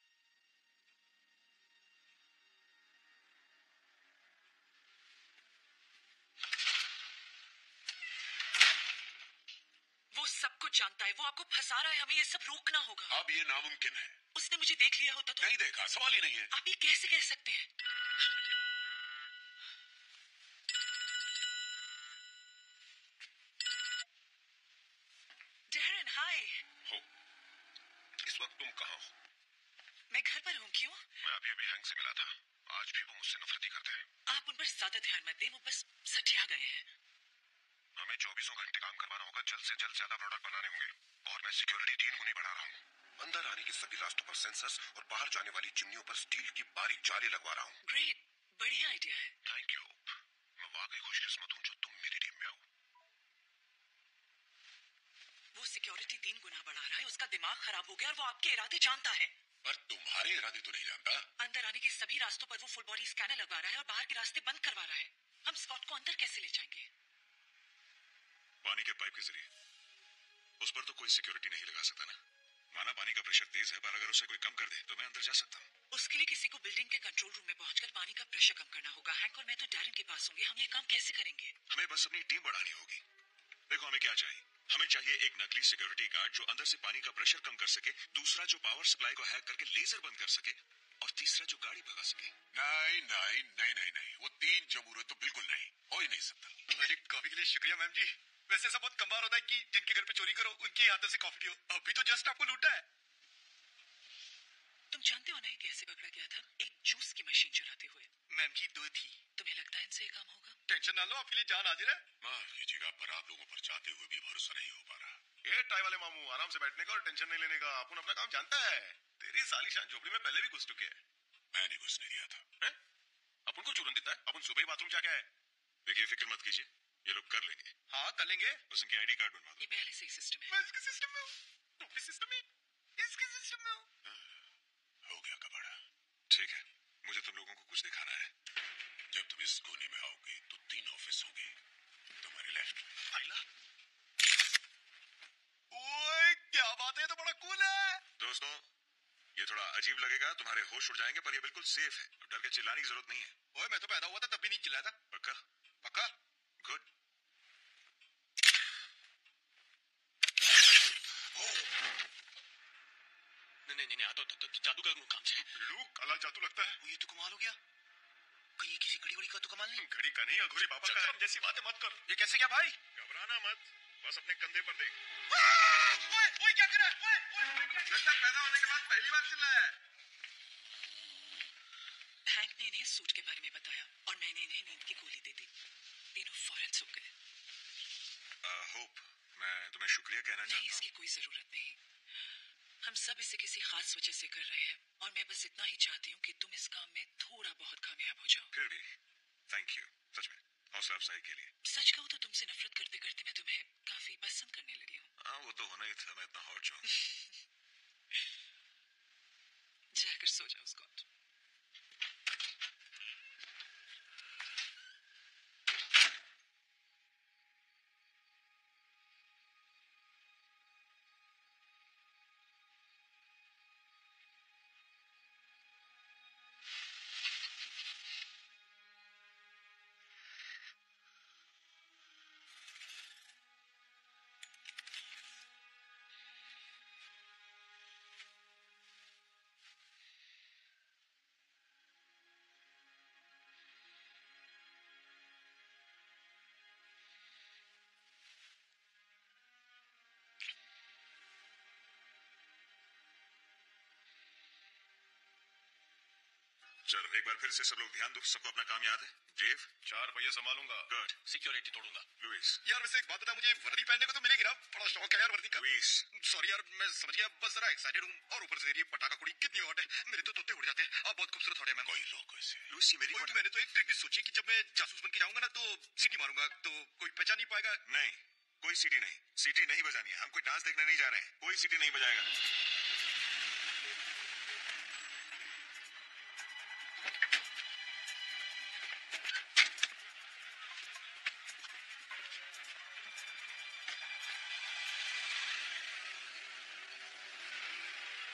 वो सब कुछ जानता है, वो आपको फंसा रहा है, हमें ये सब रोकना होगा। अब ये नामुमकिन है। उसने मुझे देख लिया होता तो? नहीं देखा, सवाल ही नहीं है। आप ये कैसे कह सकते हैं? Darren, hi. हो, इस वक्त तुम कहाँ हो? मैं घर पर हूँ। क्यों? मैं अभी अभी हैंक से मिला था। आज भी वो मुझसे नफरत ही करते हैं। आप उन पर ज्यादा ध्यान मत दें, वो बस सठिया गए हैं। हमें चौबीसों घंटे काम करवाना होगा, जल्द से जल्द ज्यादा प्रोडक्ट बनाने होंगे। और मैं सिक्योरिटी तीन गुनी बढ़ा रहा हूँ। अंदर आने के सभी रास्तों पर सेंसर्स और बाहर जाने वाली चिमनियों पर स्टील की बारीक जाली लगवा रहा हूँ। ग्रेट, बढ़िया आइडिया है। Thank you. मैं वाकई खुशकिस्मत हूँ जो तुम मेरी टीम में हो। वो सिक्योरिटी तीन गुना बढ़ा रहा है, उसका दिमाग खराब हो गया और वो आपके इरादे जानता है। पर तुम्हारे इरादे तो नहीं जानता। अंदर आने के सभी रास्तों पर वो फुल बॉडी स्कैनर लगवा रहा है और बाहर के रास्ते बंद करवा रहा है। हम स्कॉट को अंदर कैसे ले जाएंगे? पानी के पाइप के जरिए। उस पर तो कोई सिक्योरिटी नहीं लगा सकता ना। माना पानी का प्रेशर तेज है, पर अगर उसे कोई कम कर दे तो मैं अंदर जा सकता हूँ। उसके लिए किसी को बिल्डिंग के कंट्रोल रूम में पहुंचकर पानी का प्रेशर कम करना होगा। हैंक और मैं तो डैरेन के पास होंगे। हम ये काम कैसे करेंगे? हमें बस अपनी टीम बढ़ानी होगी। देखो हमें क्या चाहिए। हमें चाहिए एक नकली सिक्योरिटी गार्ड जो अंदर से पानी का प्रेशर कम कर सके, दूसरा जो पावर सप्लाई को हैक करके लेजर बंद कर सके, और तीसरा जो गाड़ी भगा सके। नहीं नहीं नहीं नहीं नहीं, वो तीन जरूरत तो बिल्कुल नहीं, हो ही नहीं सकता। मेरी कॉफी के लिए शुक्रिया मैम जी। वैसे ऐसा बहुत कमाल होता है कि जिनके घर पे चोरी करो उनके हाथों से कॉफी पियो। अभी तो जस्ट आपको लूटा है। तुम जानते हो ना ये कैसे पकड़ा गया था? एक जूस की मशीन चुराते हुए। मैम जी दो थी। तुम्हें लगता है इनसे ये काम होगा? टेंशन ना लो, आपके लिए जान हाजिर है। माफ कीजिएगा पर आप लोगों पर चाहते हुए भी भरोसा नहीं हो पा रहा। ये टाई वाले मामू, आराम से बैठने का और टेंशन नहीं लेने का। अपन अपना काम जानता है। तेरी सालीशान झोपड़ी में पहले भी घुस चुके हैं। मैंने घुसने दिया था। हैं? अपन को चूरन देता है। अपन सुबह ही बाथरूम जाके आए। देखिए फिक्र मत कीजिए, ये लोग कर लेंगे। हाँ कर लेंगे। बस इनकी आईडी कार्ड बनवा दो। ये पहले से ही सिस्टम है। मैं इसके सिस्टम में हूँ। तुम भी सिस्टम में, इसके सिस्टम में हूँ। हो गया कबाड़ा। ठीक है, मुझे तुम लोगों को कुछ दिखाना है। जब तुम इस कोने में आओगे तो तीन ऑफिस होंगे तुम्हारे लेफ्ट में। आइला? ओए क्या बात है, तो बड़ा कूल है। दोस्तों ये थोड़ा अजीब लगेगा, तुम्हारे होश उड़ जाएंगे, पर ये बिल्कुल सेफ है। डर के चिल्लाने की जरूरत नहीं है। ओए मैं तो पैदा हुआ था तब भी नहीं चिल्लाया था। पक्का? पक्का? गुड। नहीं नहीं नहीं, तो, तो, तो जादू का काम से। लू काला जादू लगता है। ये तो कमाल हो गया। कहीं किसी घड़ी वड़ी का तो कमाल नहीं। घड़ी का नहीं, अघोरी बाबा का है। जैसी बातें मत कर। ये कैसे क्या भाई? घबराना मत, बस अपने कंधे पर देख। ओए ओए क्या कर रहा है? ओए बच्चा पैदा होने के बाद पहली बार चिल्लाया है। हैंक ने इन्हें सूट के बारे में बताया और मैंने इन्हें नींद की गोली दे दी। तीनों फौरन सो गए। होप, मैं तुम्हें शुक्रिया कहना चाहता हूँ। नहीं, इसकी कोई जरूरत नहीं। हम सब इसे किसी खास वजह से कर रहे हैं और मैं बस इतना ही चाहती हूँ कि तुम इस काम में थोड़ा बहुत कामयाब हो जाओ। फिर भी थैंक यू, सच में हौसला अफजाई के लिए। सच कहूँ तो तुमसे नफरत करते करते मैं तुम्हें काफी पसंद करने लगी हूँ। हाँ वो तो होना ही था, मैं इतना हॉट हूँ। जाकर सो जाओ स्कॉट। चलो एक बार फिर से सब लोग ध्यान दो। सबको अपना काम याद है? डेव? चार पहिए संभालूंगा। गुड। सिक्योरिटी तोड़ूंगा। लुइस? यार वैसे एक बात बता, मुझे वर्दी पहनने को तो मिलेगी ना? बड़ा शौक है यार वर्दी का। लुइस? सॉरी यार, मैं समझ गया, बस जरा एक्साइटेड हूँ। और ऊपर से ये पटाखा कुड़ी कितनी हॉट है, मेरे तो तोते उड़ जाते हैं। आप बहुत खूबसूरत हॉट है मैम। कोई लोग ऐसे। लुइस ये मेरी पटा... मैंने तो एक ट्रिक भी सोची कि जब मैं जासूस बन के जाऊंगा ना तो सीटी मारूंगा तो कोई पहचान नहीं पाएगा। नहीं, कोई सीटी नहीं, सीटी नहीं बजानी है। हम कोई डांस देखने नहीं जा रहे हैं, कोई सीटी नहीं बजाएगा।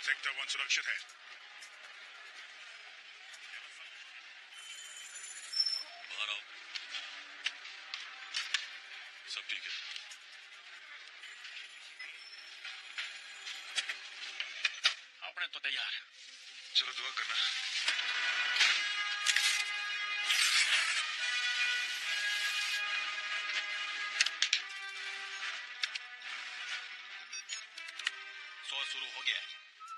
सेक्टर वन सुरक्षित है। बाहर आओ। सब ठीक है। अपने तो तैयार। चलो दुआ करना। सौ शुरू हो गया है।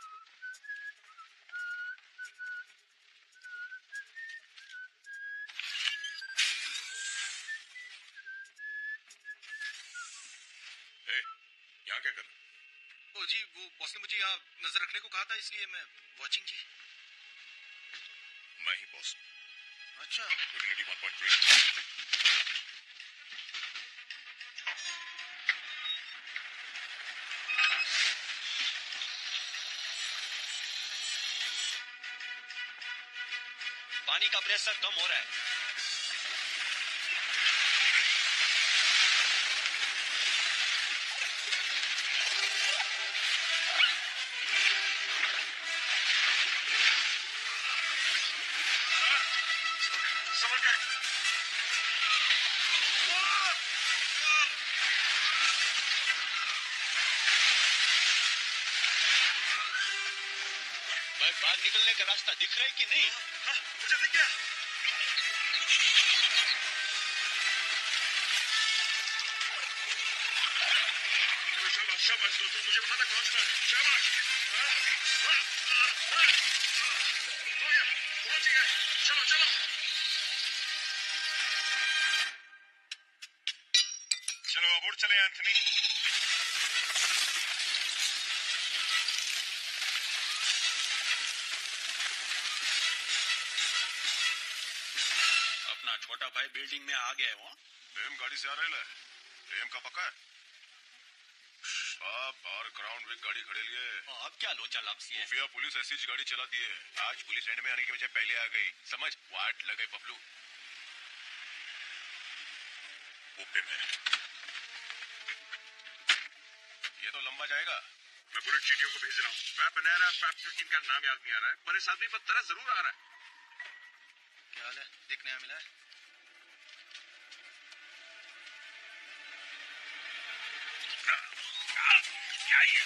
ए, यहाँ क्या कर? ओ जी, वो बॉस ने मुझे यहाँ नजर रखने को कहा था, इसलिए मैं वॉचिंग जी। मैं ही बॉस। अच्छा। Utility one point three. पानी का प्रेशर कम हो रहा है। समझ गए। भाई बाहर निकलने का रास्ता दिख रहा है कि नहीं? हाँ, मुझे दिख गया। शाबाश शाबाश दोस्तों, मुझे वहां तक पहुंचना है। शाबाश। हाँ, हाँ, हाँ, हाँ। हो गया, पहुंच गए। चलो चलो। चलो अब उड़ चले एंथनी। अपना छोटा भाई बिल्डिंग में आ गया है। वो प्रेम गाड़ी से आ रहे है। प्रेम का पक्का है। आप बाहर ग्राउंड में गाड़ी खड़े लिए। अब क्या लोचा लापसी है? खुफिया पुलिस ऐसी गाड़ी चलाती है। आज पुलिस एंड में आने की वजह पहले आ गई। समझ वाट लगे पपलू। वो पिन है। ये तो लंबा जाएगा। मैं बुलेट चीटियों को भेज रहा हूँ। फैप बनैरा फैप फिफ्टीन का नाम याद नहीं आ रहा है, पर इस आदमी पर तरस जरूर आ रहा है। क्या हाल है? देखने यहाँ मिला है। क्या ये?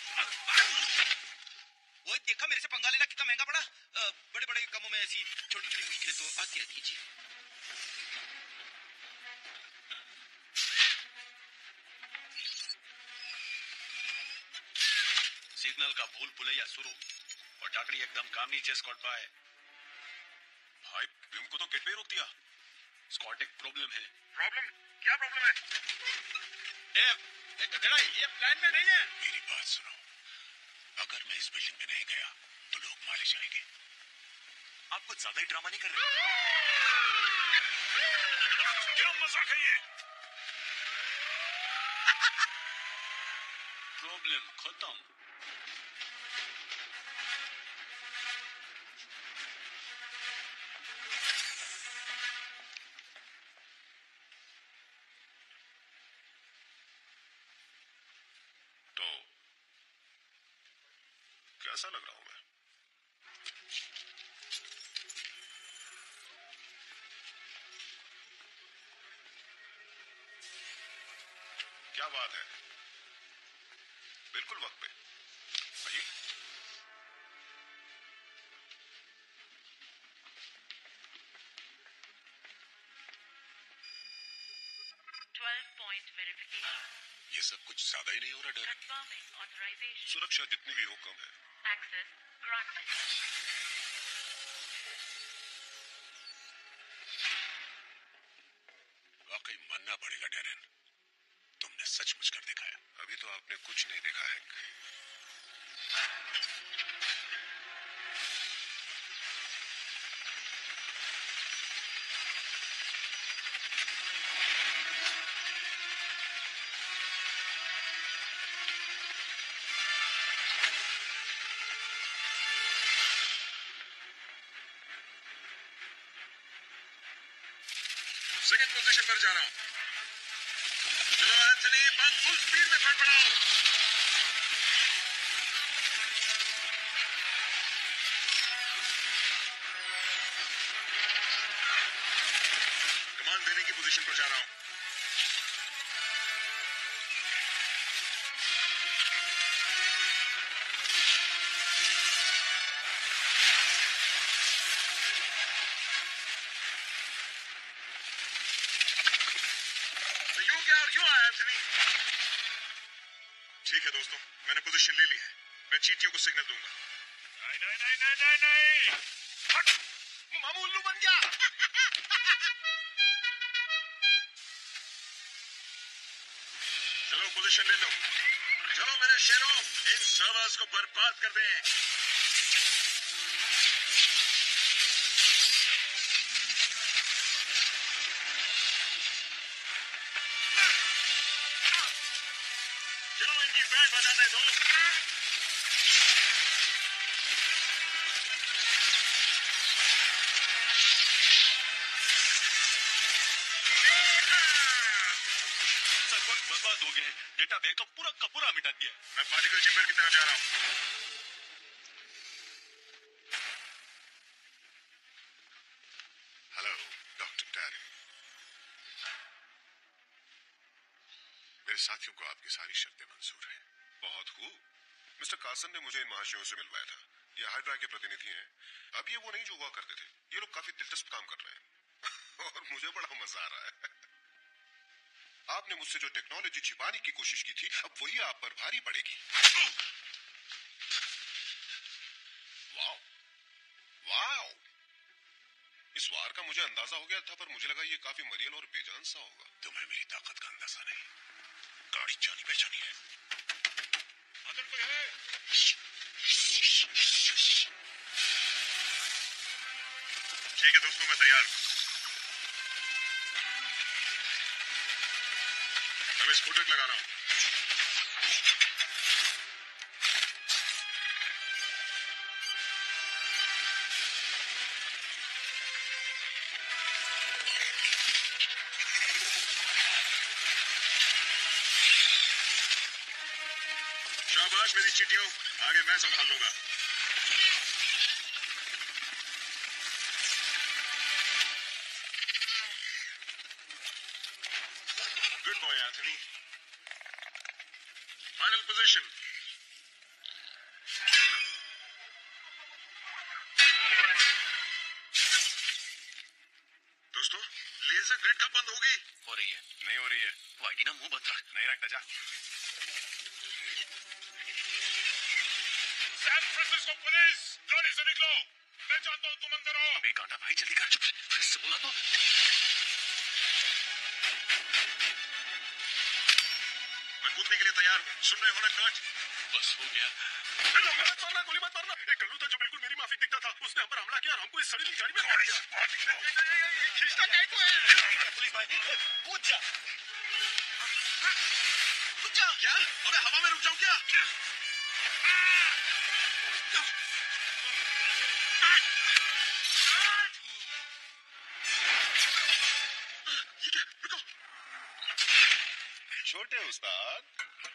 वो देखा मेरे से पंगा लेना कितना महंगा पड़ा। बड़े बड़े कामों में ऐसी छोटी छोटी मुश्किलें तो आती रहती है जी। सिग्नल का भूल भुलैया शुरू और टाकड़ी एकदम काम नीचे स्कॉट बाय। भाई प्रेम को तो गेट पे रोक दिया। स्कॉट एक प्रॉब्लम है। प्रॉब्लम? क्या प्रॉब्लम है? डेव, ये प्लान में नहीं है। मेरी बात सुनो। अगर मैं इस बिल्डिंग में नहीं गया तो लोग मारे जाएंगे। आप कुछ ज्यादा ही ड्रामा नहीं कर रहे? क्या मजाक है ये? प्रॉब्लम खत्म। तो कैसा लग रहा हूं मैं? क्या बात है? बिल्कुल वक्त पे। आइए। Twelve point verification. ये सब कुछ ज्यादा ही नहीं हो रहा डर? Confirming authorisation. सुरक्षा जितनी भी हो कम है। Access granted. वाकई मानना पड़ेगा डेरेन, तुमने सचमुच कर दिखाया। अभी तो आपने कुछ नहीं देखा है। सेकंड पोजीशन पर जा रहा हूं। चलो एंथनी, बंद फुल स्पीड में फड़फड़ाओ। ठीक है दोस्तों, मैंने पोजीशन ले ली है। मैं चींटियों को सिग्नल दूंगा। नहीं नहीं नहीं नहीं नहीं नहीं हट! मामू उल्लू बन गया। चलो पोजीशन ले लो। चलो मेरे शेरों, इन सर्वर्स को बर्बाद कर दें। चलो इनकी बैंड बजाने दो। बर्बाद हो गए। डेटा बैकअप पूरा का पूरा मिटा दिया। मैं पार्टिकल चेंबर की तरफ जा रहा हूं। Hello doctor Darren. मेरे साथियों को आपकी सारी शर्तें मंजूर हैं। बहुत खूब। मिस्टर कार्सन ने मुझे इन महाशयों से मिलवाया था। ये हाइड्रा के प्रतिनिधि हैं। अब ये वो नहीं जो हुआ करते थे। ये लोग काफी दिलचस्प काम कर रहे हैं और मुझे बड़ा मजा आ रहा है। आपने मुझसे जो टेक्नोलॉजी छिपाने की कोशिश की थी, अब वही आप पर भारी पड़ेगी। Wow, wow. इस वार का मुझे अंदाजा हो गया था, पर मुझे लगा ये काफी मरियल और बेजान सा होगा। तुम्हें मेरी ताकत का अंदाजा नहीं। गाड़ी जानी पहचानी है। अंदर कोई है? ठीक है दोस्तों, मैं तैयार हूं। मैं विस्फोटक लगा रहा हूं। शाबाश मेरी चींटियों, आगे मैं संभाल लूंगा। Good boy Anthony. Final position. दोस्तों, लेजर ग्रिड कब बंद होगी? हो रही है। नहीं हो रही है। वाइडी ना मुंह बंद रख। नहीं रखता जा। सैन फ्रांसिस्को पुलिस, गाड़ी से निकलो। मैं जानता हूँ तुम अंदर हो। अबे गांडा भाई, जल्दी कर। चुप, फिर से बोला तो। मैं कूदने के लिए तैयार हूँ। सुन रहे हो ना कट? बस हो गया। मत मारना, गोली मत मारना। एक कल्लू था जो बिल्कुल मेरी माफिक दिखता था। उसने हम पर हमला किया और हमको इस सड़ी गाड़ी में मार दिया। खींचता क्या को है? पुलिस भाई, कूद जा। रुक जा। क्या? अबे हवा में रुक जाऊं क्या? ये क्या? रुको। छोटे उस्ताद।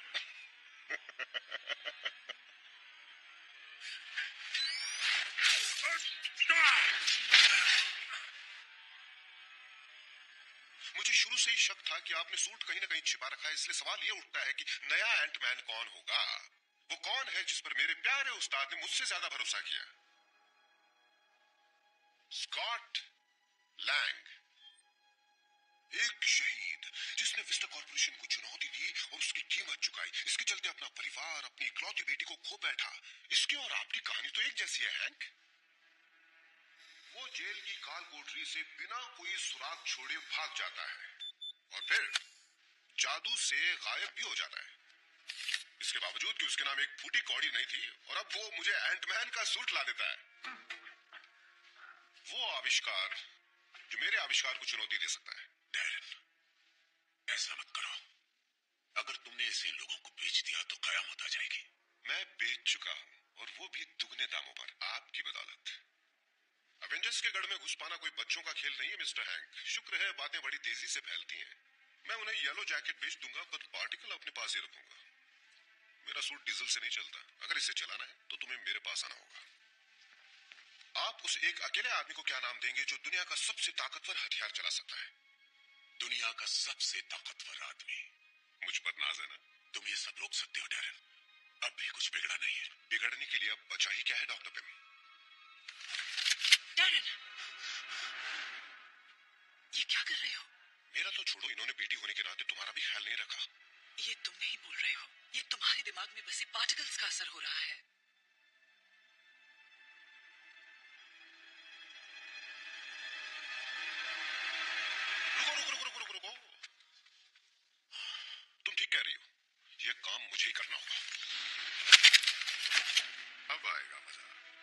मुझे शुरू से ही शक था कि आपने सूट कहीं ना कहीं छिपा रखा है, इसलिए सवाल ये उठता है कि नया एंटमैन कौन होगा? वो कौन है जिस पर मेरे प्यारे उस्ताद ने मुझसे ज्यादा भरोसा किया? स्कॉट लैंग, एक शहीद जिसने विस्टा कॉर्पोरेशन को चुनौती दी और उसकी कीमत चुकाई। इसके चलते अपना परिवार, अपनी इकलौती बेटी को खो बैठा। इसकी और आपकी कहानी तो एक जैसी है हैंक। वो जेल की काल कोठरी से बिना कोई सुराग छोड़े भाग जाता है और फिर जादू से गायब भी हो जाता है। इसके बावजूद कि उसके नाम एक फूटी कौड़ी नहीं थी, और अब वो मुझे एंटमैन का सूट ला देता है। वो आविष्कार जो मेरे आविष्कार को चुनौती दे सकता है। डैरेन, ऐसा मत करो। अगर तुमने इसे लोगों को बेच दिया तो कयामत आ जाएगी। मैं बेच चुका हूं, और वो भी दुगने दामों पर, आपकी बदौलत। एवेंजर्स के गढ़ में घुस पाना कोई बच्चों का खेल नहीं है मिस्टर हैंक। शुक्र है बातें बड़ी तेजी से फैलती हैं। मैं उन्हें येलो जैकेट बेच दूंगा, पर पार्टिकल अपने पास ही रखूंगा। मेरा सूट डीजल से नहीं चलता। अगर इसे चलाना है तो तुम्हें मेरे पास आना होगा। आप उस एक अकेले आदमी को क्या नाम देंगे जो दुनिया का सबसे ताकतवर हथियार चला सकता है? दुनिया का सबसे ताकतवर आदमी। मुझ पर नाज है ना? तुम ये सब रोक सकते हो डैरेन। अब भी कुछ बिगड़ा नहीं है। बिगड़ने के लिए अब बचा ही क्या है डॉक्टर पिम? डैरेन, ये क्या कर रहे हो? मेरा तो छोड़ो, इन्होंने बेटी होने के नाते तुम्हारा भी ख्याल नहीं रखा। ये तुम नहीं बोल रहे हो, ये तुम्हारे दिमाग असर हो रहा है। रुको रुको रुको रुको रुको रुको तुम ठीक कह रही हो, ये काम मुझे ही करना होगा। अब आएगा मजा।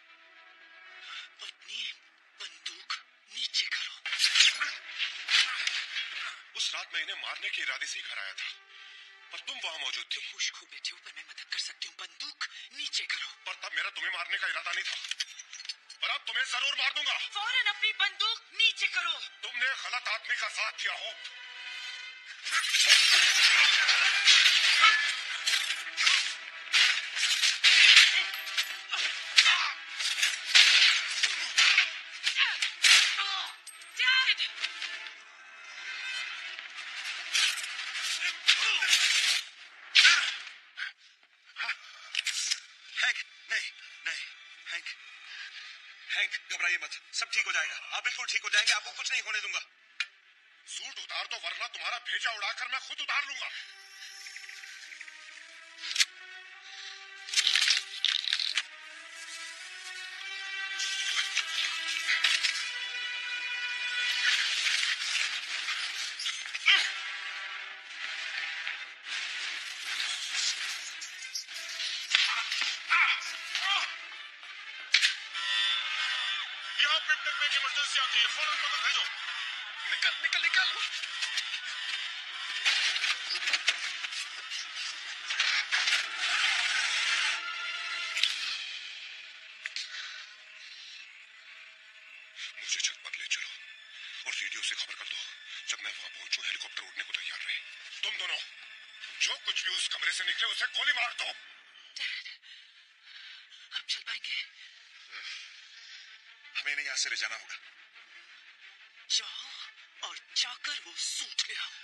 अपनी बंदूक नीचे करो। उस रात मैं इन्हें मारने के इरादे से ही घर आया था, पर तुम वहां मौजूद थी। तुम होश खो बैठे हो, पर मैं मदद कर सकती हूँ। बंदूक नीचे करो। पर तब मेरा तुम्हें मारने का इरादा नहीं था, पर अब तुम्हें जरूर मार दूंगा। फौरन अपनी बंदूक नीचे करो। तुमने गलत आदमी का साथ दिया हो। घबराइए मत, सब ठीक हो जाएगा। आप बिल्कुल ठीक हो जाएंगे, आपको कुछ नहीं होने दूंगा। सूट उतार दो, वरना तुम्हारा भेजा उड़ाकर मैं खुद उतार लूंगा। यहाँ पिपटेक में एक इमरजेंसी आती है, फौरन मदद भेजो। निकल निकल निकल। मुझे छत पर ले चलो और रेडियो से खबर कर दो, जब मैं वहां पहुंचूं हेलीकॉप्टर उड़ने को तैयार रहे। तुम दोनों जो कुछ भी उस कमरे से निकले उसे गोली मार दो। डैड, अब चल पाएंगे? हमें इन्हें यहाँ से ले जाना होगा। जाओ और जाकर वो सूट ले आओ।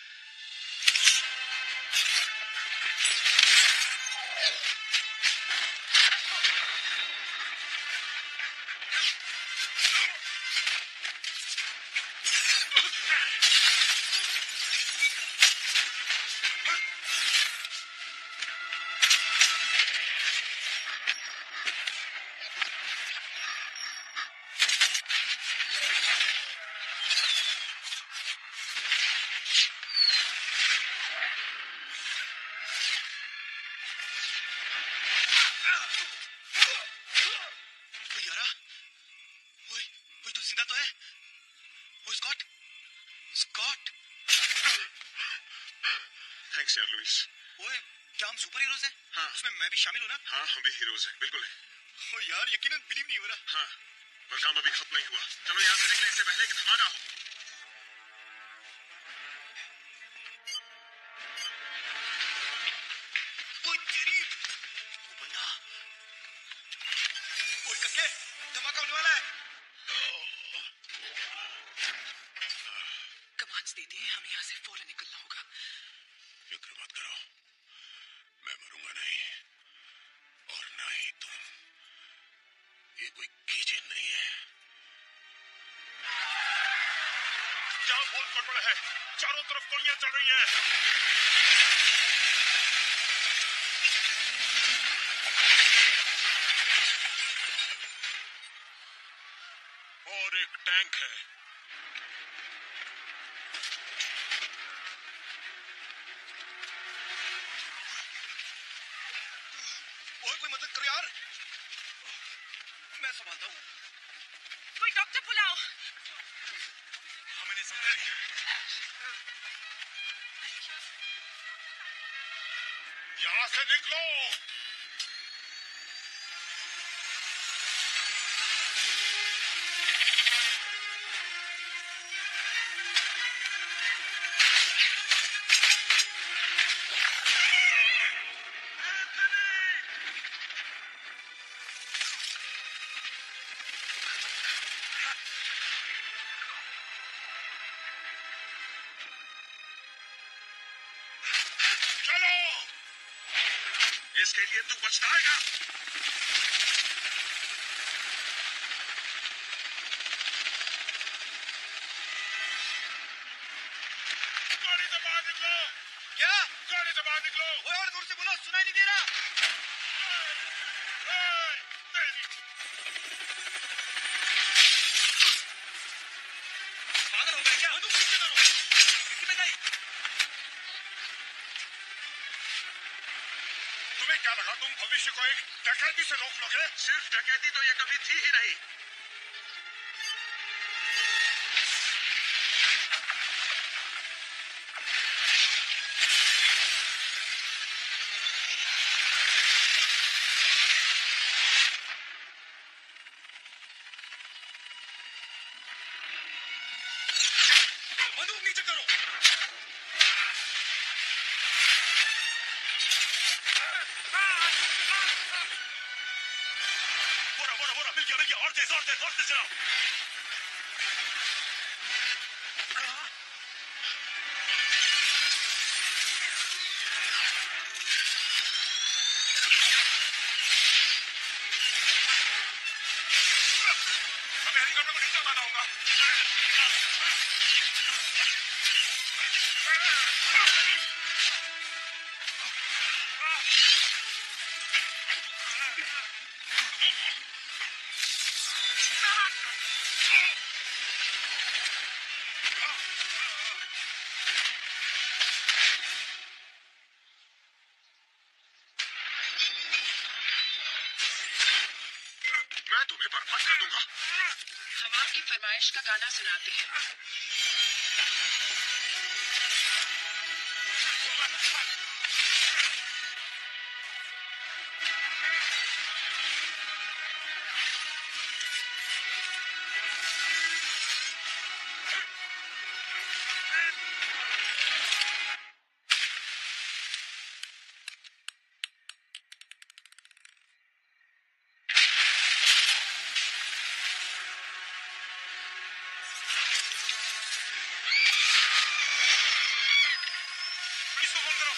थैंक्स यार लुइस। ओए, क्या हम सुपर हीरोज हैं? हाँ। उसमें मैं भी शामिल हूँ ना? हाँ, हम भी हीरोज हैं, बिल्कुल है। ओ यार, यकीनन बिलीव नहीं हो रहा। हाँ, पर काम अभी खत्म नहीं हुआ। चलो यहाँ से निकले इससे पहले कि धमाका हो। ओए तेरी, वो बंदा, ओए कक्के, धमाका होने वाला है। कमांड्स देते हैं, हमें यहाँ से फौरन निकलना होगा। फिक्र मत करो, मैं मरूंगा नहीं और ना ही तुम। ये कोई कीचड़ नहीं है। यहाँ बहुत गड़बड़ है, चारों तरफ गोलियां चल रही हैं। और एक टैंक है। ओए कोई मदद करो यार, मैं संभालता हूँ। कोई डॉक्टर बुलाओ। हाँ, मैंने समझा। यहाँ से निकलो। इसके लिए तू पछताएगा। गाड़ी से बाहर निकलो। क्या? गाड़ी से बाहर निकलो। ओए और दूर से बोलो, सुनाई नहीं दे रहा। तुम्हें क्या लगा तुम भविष्य को एक डकैती से रोक लोगे? सिर्फ डकैती तो ये कभी थी ही नहीं। बंदूक नीचे करो। बोरा बोरा बोरा मिल गया मिल गया। और तेज और तेज और तेज चलाओ। हमें हेलीकॉप्टर को नीचे उतारना होगा। मैं तुम्हें बर्बाद कर दूंगा। हम आपकी फरमाइश का गाना सुनाते हैं। पुलिस को फोन करो।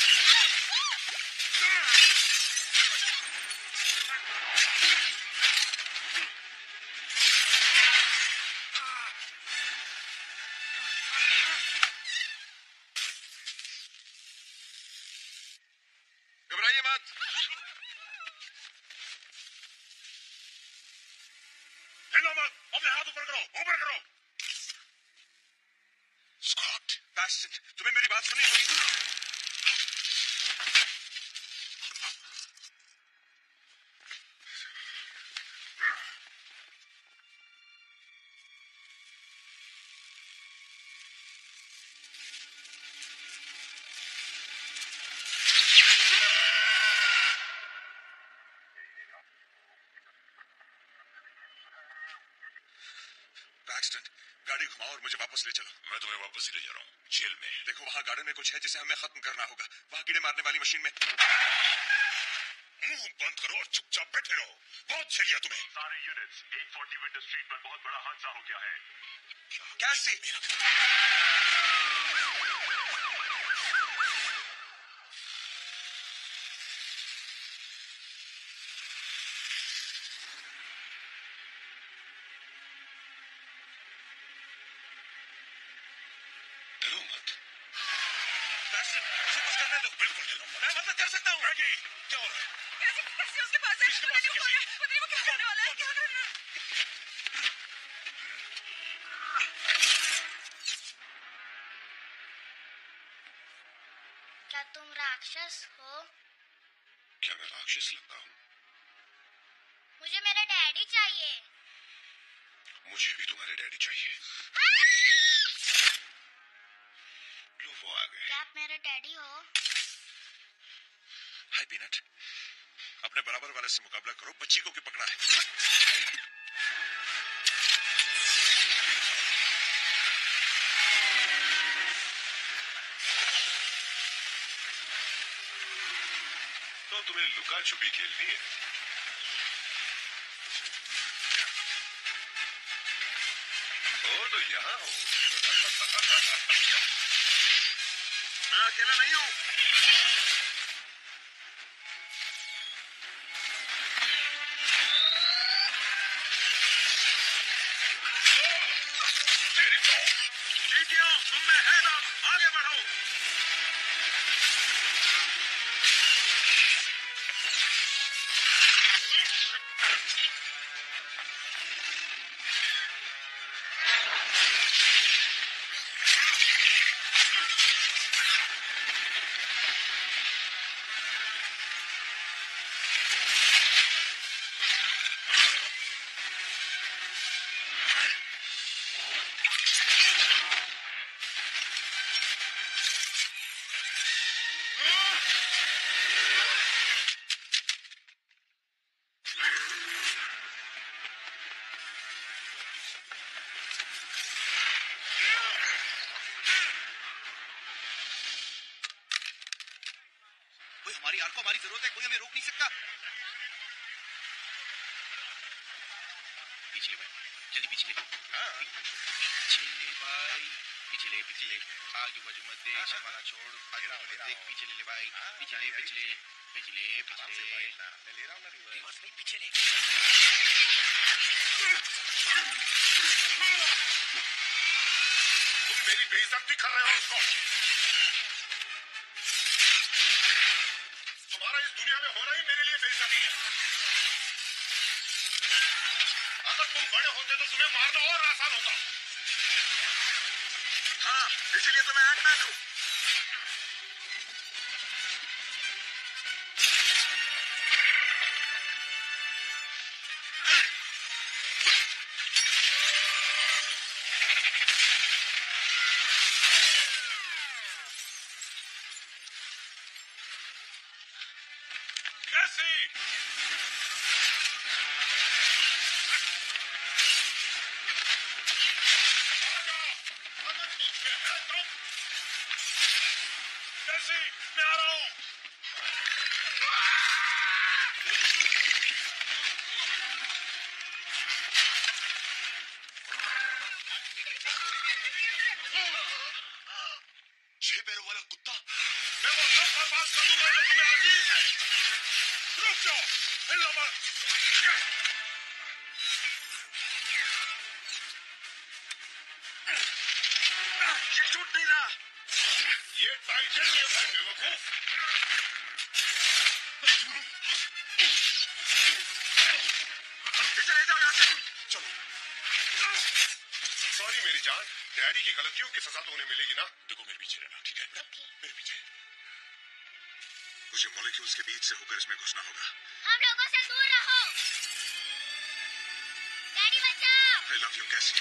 घबराइए मत। हिलो मत। अपने हाथ ऊपर करो ऊपर करो। स्कॉट, बैस्टन, तुम्हें मेरी बात सुनी होगी। बैस्टन, गाड़ी घुमाओ और मुझे वापस ले चलो। मैं तुम्हें वापस ही ले जा रहा हूँ जेल में। देखो वहाँ गार्डन में कुछ है जिसे हमें खत्म करना होगा। वहाँ कीड़े मारने वाली मशीन में। मुंह बंद करो और चुपचाप बैठे रहो। बहुत झेलिया तुम्हें। सारे यूनिट्स एक सौ चालीस विंटर स्ट्रीट पर बहुत बड़ा हादसा हो गया है। कैसे? डरो मत। बैस्टन, मुझे कुछ करने दो। बिल्कुल डरो मत। मैं मदद कर सकता हूँ। मैगी, क्या हो रहा है? कैसे कैसे उसके पास है? किसके पता पास नहीं है? कौन है, पता नहीं वो क्या करने वाला है, क्या करना है। क्या तुम राक्षस हो? क्या मैं राक्षस लगता हूँ? मुझे मेरा डैडी चाहिए। मुझे भी तुम्हारे डैडी चाहिए। लो वो आ गए। क्या आप मेरे डैडी हो? हाय पीनट, अपने बराबर वाले से मुकाबला करो। बच्ची को क्यों पकड़ा है? तो तुम्हें लुका छुपी खेलनी है। ओ तो यहाँ हो। मैं अकेला नहीं हूँ। चींटियों, तुम में है दम, आगे बढ़ो। यार को हमारी जरूरत है, कोई हमें रोक नहीं सकता। पीछे ले भाई, जल्दी पीछे ले। हाँ पीछे ले भाई, पीछे ले पीछे ले, आजू बाजू मत देख, शर्माना छोड़, आजू बाजू मत देख, पीछे ले ले भाई, पीछे ले पीछे ले पीछे ले पीछे ले, मैं ले रहा हूँ ना रिवर्स, नहीं पीछे ले। तुम मेरी बेइज्जती कर रहे हो उसको। तुम्हारा इस दुनिया में होना ही मेरे लिए बेइज्जती है। अगर तुम बड़े होते तो तुम्हें मारना और आसान होता। हाँ, इसलिए तो मैं एंटमैन हूँ। कैसी? कैसी? मैं आ रहा हूँ। छह पैरों वाला कुत्ता। मैं वो सब बर्बाद कर दूंगा जो तुम्हें अजीज है। रुक जाओ, हिलना मत। ये छूट नहीं रहा। ये टाइटेनियम है बेवकूफ। चले जाओ यहाँ से। चलो। सॉरी मेरी जान, डैडी की गलतियों की सजा तो उन्हें मिलेगी ना। देखो मेरे पीछे रहना, ठीक है? ओके। मेरे पीछे। मुझे मॉलिक्यूल्स के बीच से होकर इसमें घुसना होगा। हम लोगों से दूर रहो। डैडी बचाओ। I love you, कैसी?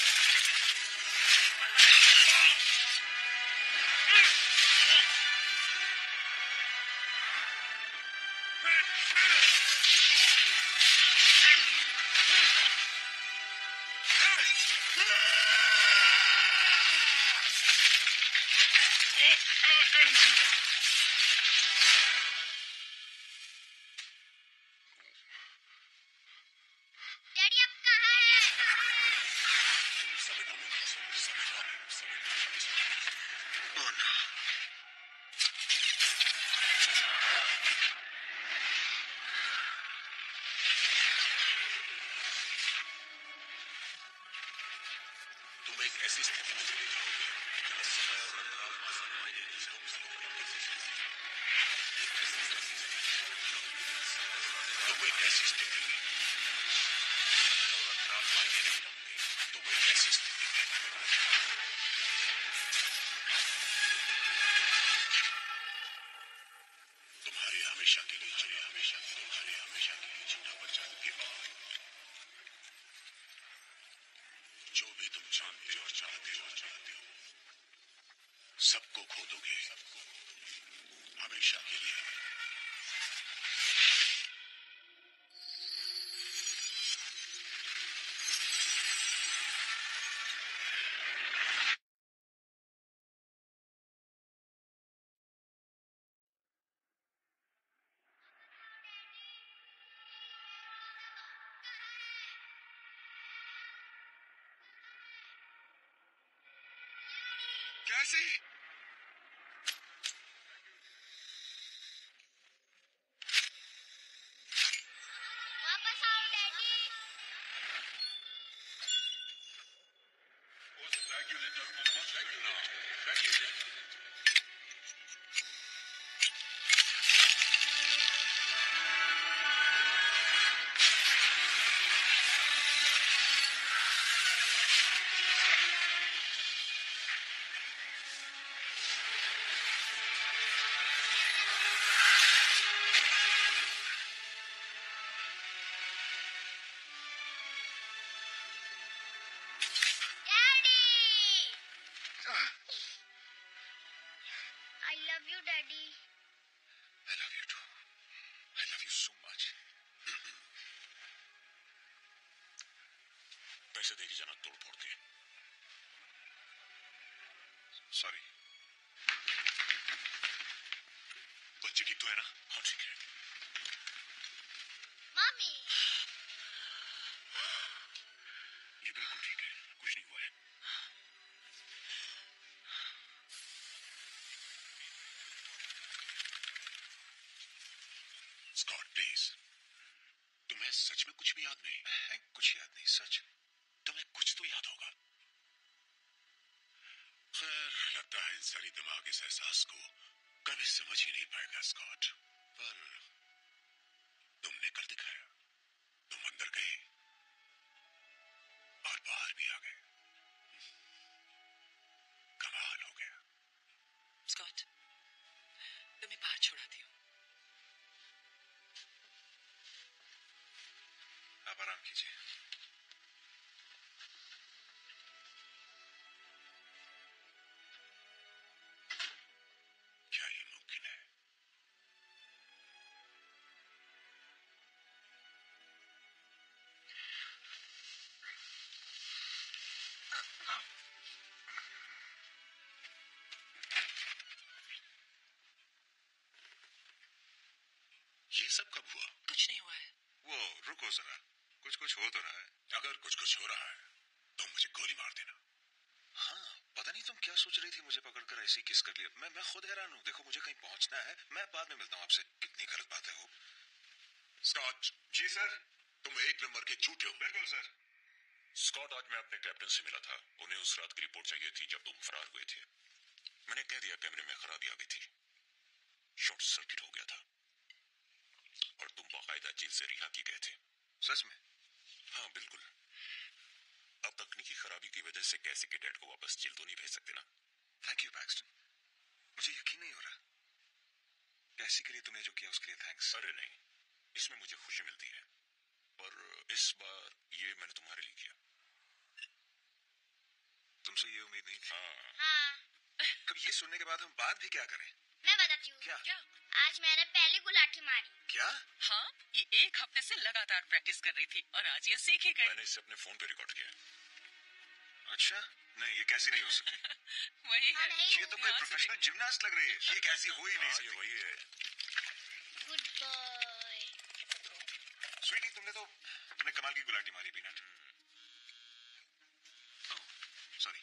डैडी अब कहाँ है? Oh no. तुम एक ऐसी स्थिति में चले जाओगे जहाँ समय और अंतराल आसान मायने नहीं रखते। तुम एक ऐसी स्थिति में और अंतराल मायने नहीं रखते। तुम एक ऐसी स्थिति में तुम्हारे हमेशा के लिए चले हमेशा तुम्हारे हमेशा के लिए चिंता पर जाने के बाद जो भी तुम जानते और चाहते हो चाहते हो सबको खो दोगे, सबको हमेशा के लिए। कैसी? वापस आओ डैडी। उस रेगुलेटर को मत करना। Regulator. I love you, Daddy. I love you too. I love you so much. पैसे देके जाना तोड़ फोड़ के। सॉरी। बच्चे ठीक तो है ना? हाँ ठीक है। मम्मी, ये बिल्कुल ठीक है, कुछ नहीं हुआ है। स्कॉट प्लीज, तुम्हें सच में कुछ भी याद नहीं है? कुछ याद नहीं, सच। तुम्हें कुछ तो याद होगा। खैर, लगता है इंसानी दिमाग इस एहसास को कभी समझ ही नहीं पाएगा स्कॉट। पर तुमने कर दिखाया। तुम अंदर गए और बाहर भी आ गए। कमाल हो गया। स्कॉट, तुम्हें बाहर छोड़ाती हूँ। आप आराम कीजिए। क्या ये मुमकिन है? ये सब कब हुआ? कुछ नहीं हुआ है। वो रुको जरा, कुछ कुछ हो तो रहा है। अगर कुछ कुछ हो रहा है तो मुझे गोली मार देना। हाँ, पता नहीं तुम क्या सोच रही थी, मुझे पकड़कर ऐसे किस कर लिया। मैं मैं खुद हैरान हूँ। देखो, मुझे कहीं पहुंचना है, मैं बाद में मिलता हूँ आपसे। कितनी गलत बात है वो। स्कॉट। जी सर। तुम एक नंबर के झूठे हो। बिल्कुल सर। स्कॉट, आज मैं अपने कैप्टन से मिला था। उन्हें उस रात की रिपोर्ट चाहिए थी जब तुम फरार हुए थे। मैंने कह दिया कैमरे में खराबी आ गई थी, शॉर्ट सर्किट हो गया था और तुम बाकायदा जेल से रिहा किए गए थे। सच में? हाँ बिल्कुल। अब तकनीकी खराबी की वजह से कैसे के डैड को वापस जेल तो नहीं भेज सकते ना। थैंक यू पैक्सटन, मुझे यकीन नहीं हो रहा। कैसी के लिए तुमने जो किया उसके लिए थैंक्स। अरे नहीं, इसमें मुझे खुशी मिलती है, पर इस बार ये मैंने तुम्हारे लिए किया। तुमसे ये उम्मीद नहीं थी। हाँ। हाँ। अब ये सुनने के बाद हम बात भी क्या करें? मैं बताती हूँ। क्या? क्या? आज मैंने पहली गुलाटी मारी। क्या? हाँ, ये एक हफ्ते से लगातार प्रैक्टिस कर रही थी और आज ये सीख ही गई। मैंने इसे अपने फोन पे रिकॉर्ड किया। अच्छा, नहीं, ये कैसी नहीं हो सकती। वही हाँ, है। नहीं ये तो कोई प्रोफेशनल जिमनास्ट लग रही है। ये कैसी हो ही नहीं हाँ, ये सकती। वही है। Good boy. स्वीटी, तुमने तो तुमने कमाल की गुलाटी मारी पीनट। ओह, सॉरी।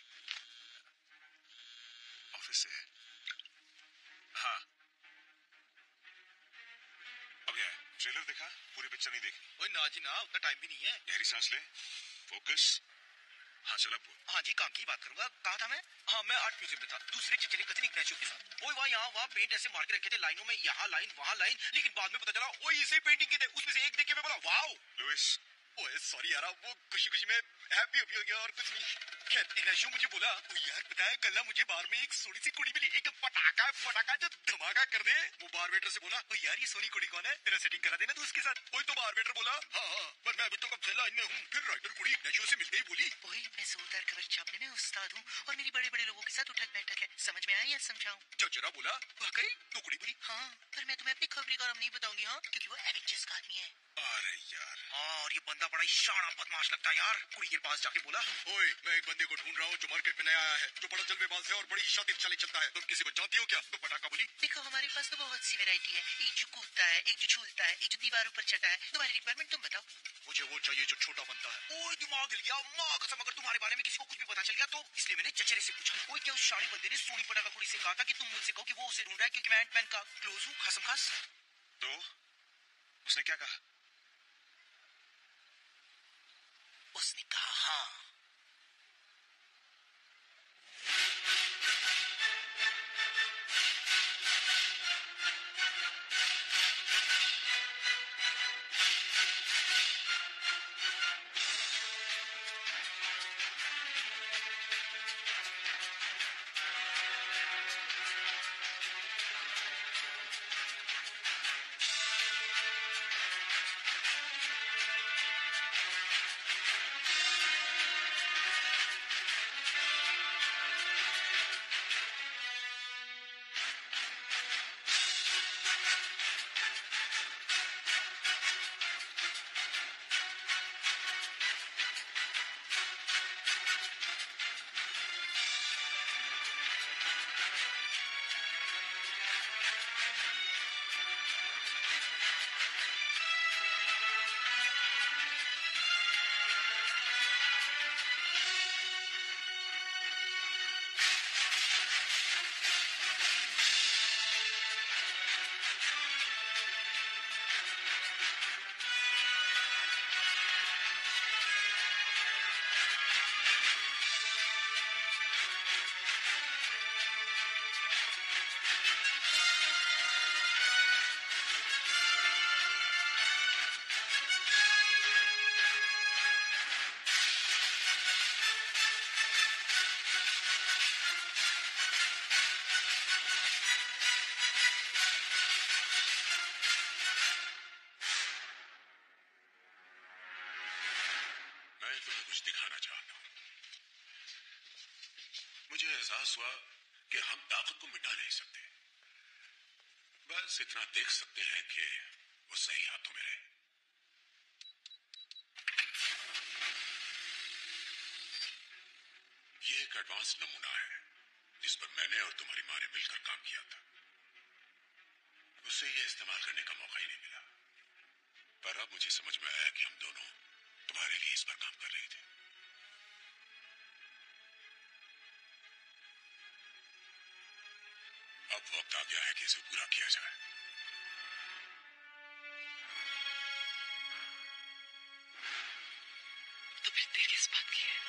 ऑफिस से है। हाँ। अब क्या है? ट्रेलर देखा? पूरी पिक्चर नहीं देखी? ओए ना जी ना, उतना टाइम भी नहीं है। गहरी सांस ले, फोकस। हाँ चल अब बोल। हाँ जी, काम की बात करूंगा। कहा था मैं? हाँ, मैं आर्ट म्यूजियम में था, दूसरे चिचरे कथनी इग्नाशियो के साथ। ओए वाह, यहाँ वहाँ पेंट ऐसे मार के रखे थे लाइनों में, यहाँ लाइन वहाँ लाइन, लेकिन बाद में पता चला ओए इसे पेंटिंग के थे। उसमें से एक देख के मैं बोला वाओ। लुइस। ओए सॉरी यार, वो खुशी खुशी में हैप्पी हैप्पी हो गया और कुछ नहीं। खैर, इग्नाशियो मुझे बोला, ओ यार पता है कल ना मुझे बार में एक सोनी सी कुड़ी मिली, एकदम पटाखा पटाखा जो धमाका कर दे। वो बार वेटर से बोला, ओ यार ये सोनी कुड़ी कौन है, तेरा सेटिंग करा देना तू उसके साथ। ओए तो बार वेटर बोला, हाँ हाँ, पर मैं अभी तो कब से लाइन में हूँ। फिर राइटर कुड़ी इग्नाशियो से मिलते ही बोली, ओए मैं जोरदार खबर छापने में उस्ताद हूँ और मेरी बड़े बड़े लोगों के साथ उठक बैठक है। समझ में आया या समझाऊं? चचरा बोला, वाकई तो कुड़ी बोली, हाँ, पर मैं तुम्हें अपनी खबरी का नाम नहीं बताऊंगी। हाँ, क्योंकि वो एवेंजर्स का आदमी है। अरे यार। हाँ, और ये बंदा बड़ा ही शाना बदमाश लगता है यार। कुड़ी के पास जाके बोला, ओए मैं एक बंदे को ढूंढ रहा हूँ जो मार्केट में नया आया है, जो बड़ा जल्दबाज है और बड़ी शातिर चाले चलता है। तुम किसी को जानती हो क्या? तो पटाखा बोली, देखो हमारे पास तो बहुत सी वैरायटी है। एक जो कूदता है, एक जो झूलता है, एक जो दीवारों पर चढ़ता है। तुम्हारी रिक्वायरमेंट तुम बताओ। मुझे वो चाहिए जो छोटा बनता है। ओए दिमाग हिल गया, माँ कसम, अगर तुम्हारे बारे में किसी को कुछ भी पता चल गया तो। इसलिए मैंने चचेरे से पूछा, ओए क्या उस शानी बंदे ने सोनी पटाखा कुड़ी से कहा था कि तुम मुझसे कहो कि वो उसे ढूंढ रहा है क्योंकि मैं एंटमैन का क्लोज हूँ, खासम खास। तो उसने क्या कहा? उसने कहा हाँ। एहसास हुआ कि हम ताकत को मिटा नहीं सकते, बस इतना देख सकते हैं कि वो सही हाथों में रहे। ये एक एडवांस नमूना है जिस पर मैंने और तुम्हारी माँ ने मिलकर काम किया था। उसे ये इस्तेमाल करने का मौका ही नहीं मिला, पर अब मुझे समझ में आया कि हम दोनों तुम्हारे लिए इस पर काम कर रहे थे। अब वक्त आ गया है कि इसे पूरा किया जाए। तो फिर देर किस बात की है?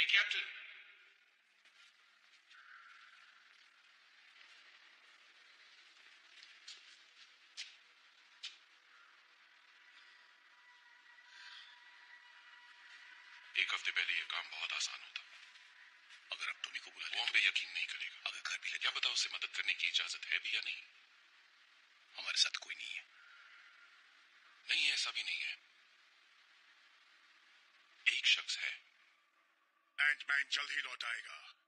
Hey, Captain. एक हफ्ते पहले यह काम बहुत आसान होता। अगर अब टोनी को बुला ले, वो हम पे यकीन नहीं करेगा। अगर घर भी ले, क्या पता उसे मदद करने की इजाजत है भी या नहीं। हमारे साथ कोई नहीं है। नहीं, ऐसा भी नहीं है। एक शख्स है। एंटमैन जल्द ही लौट आएगा।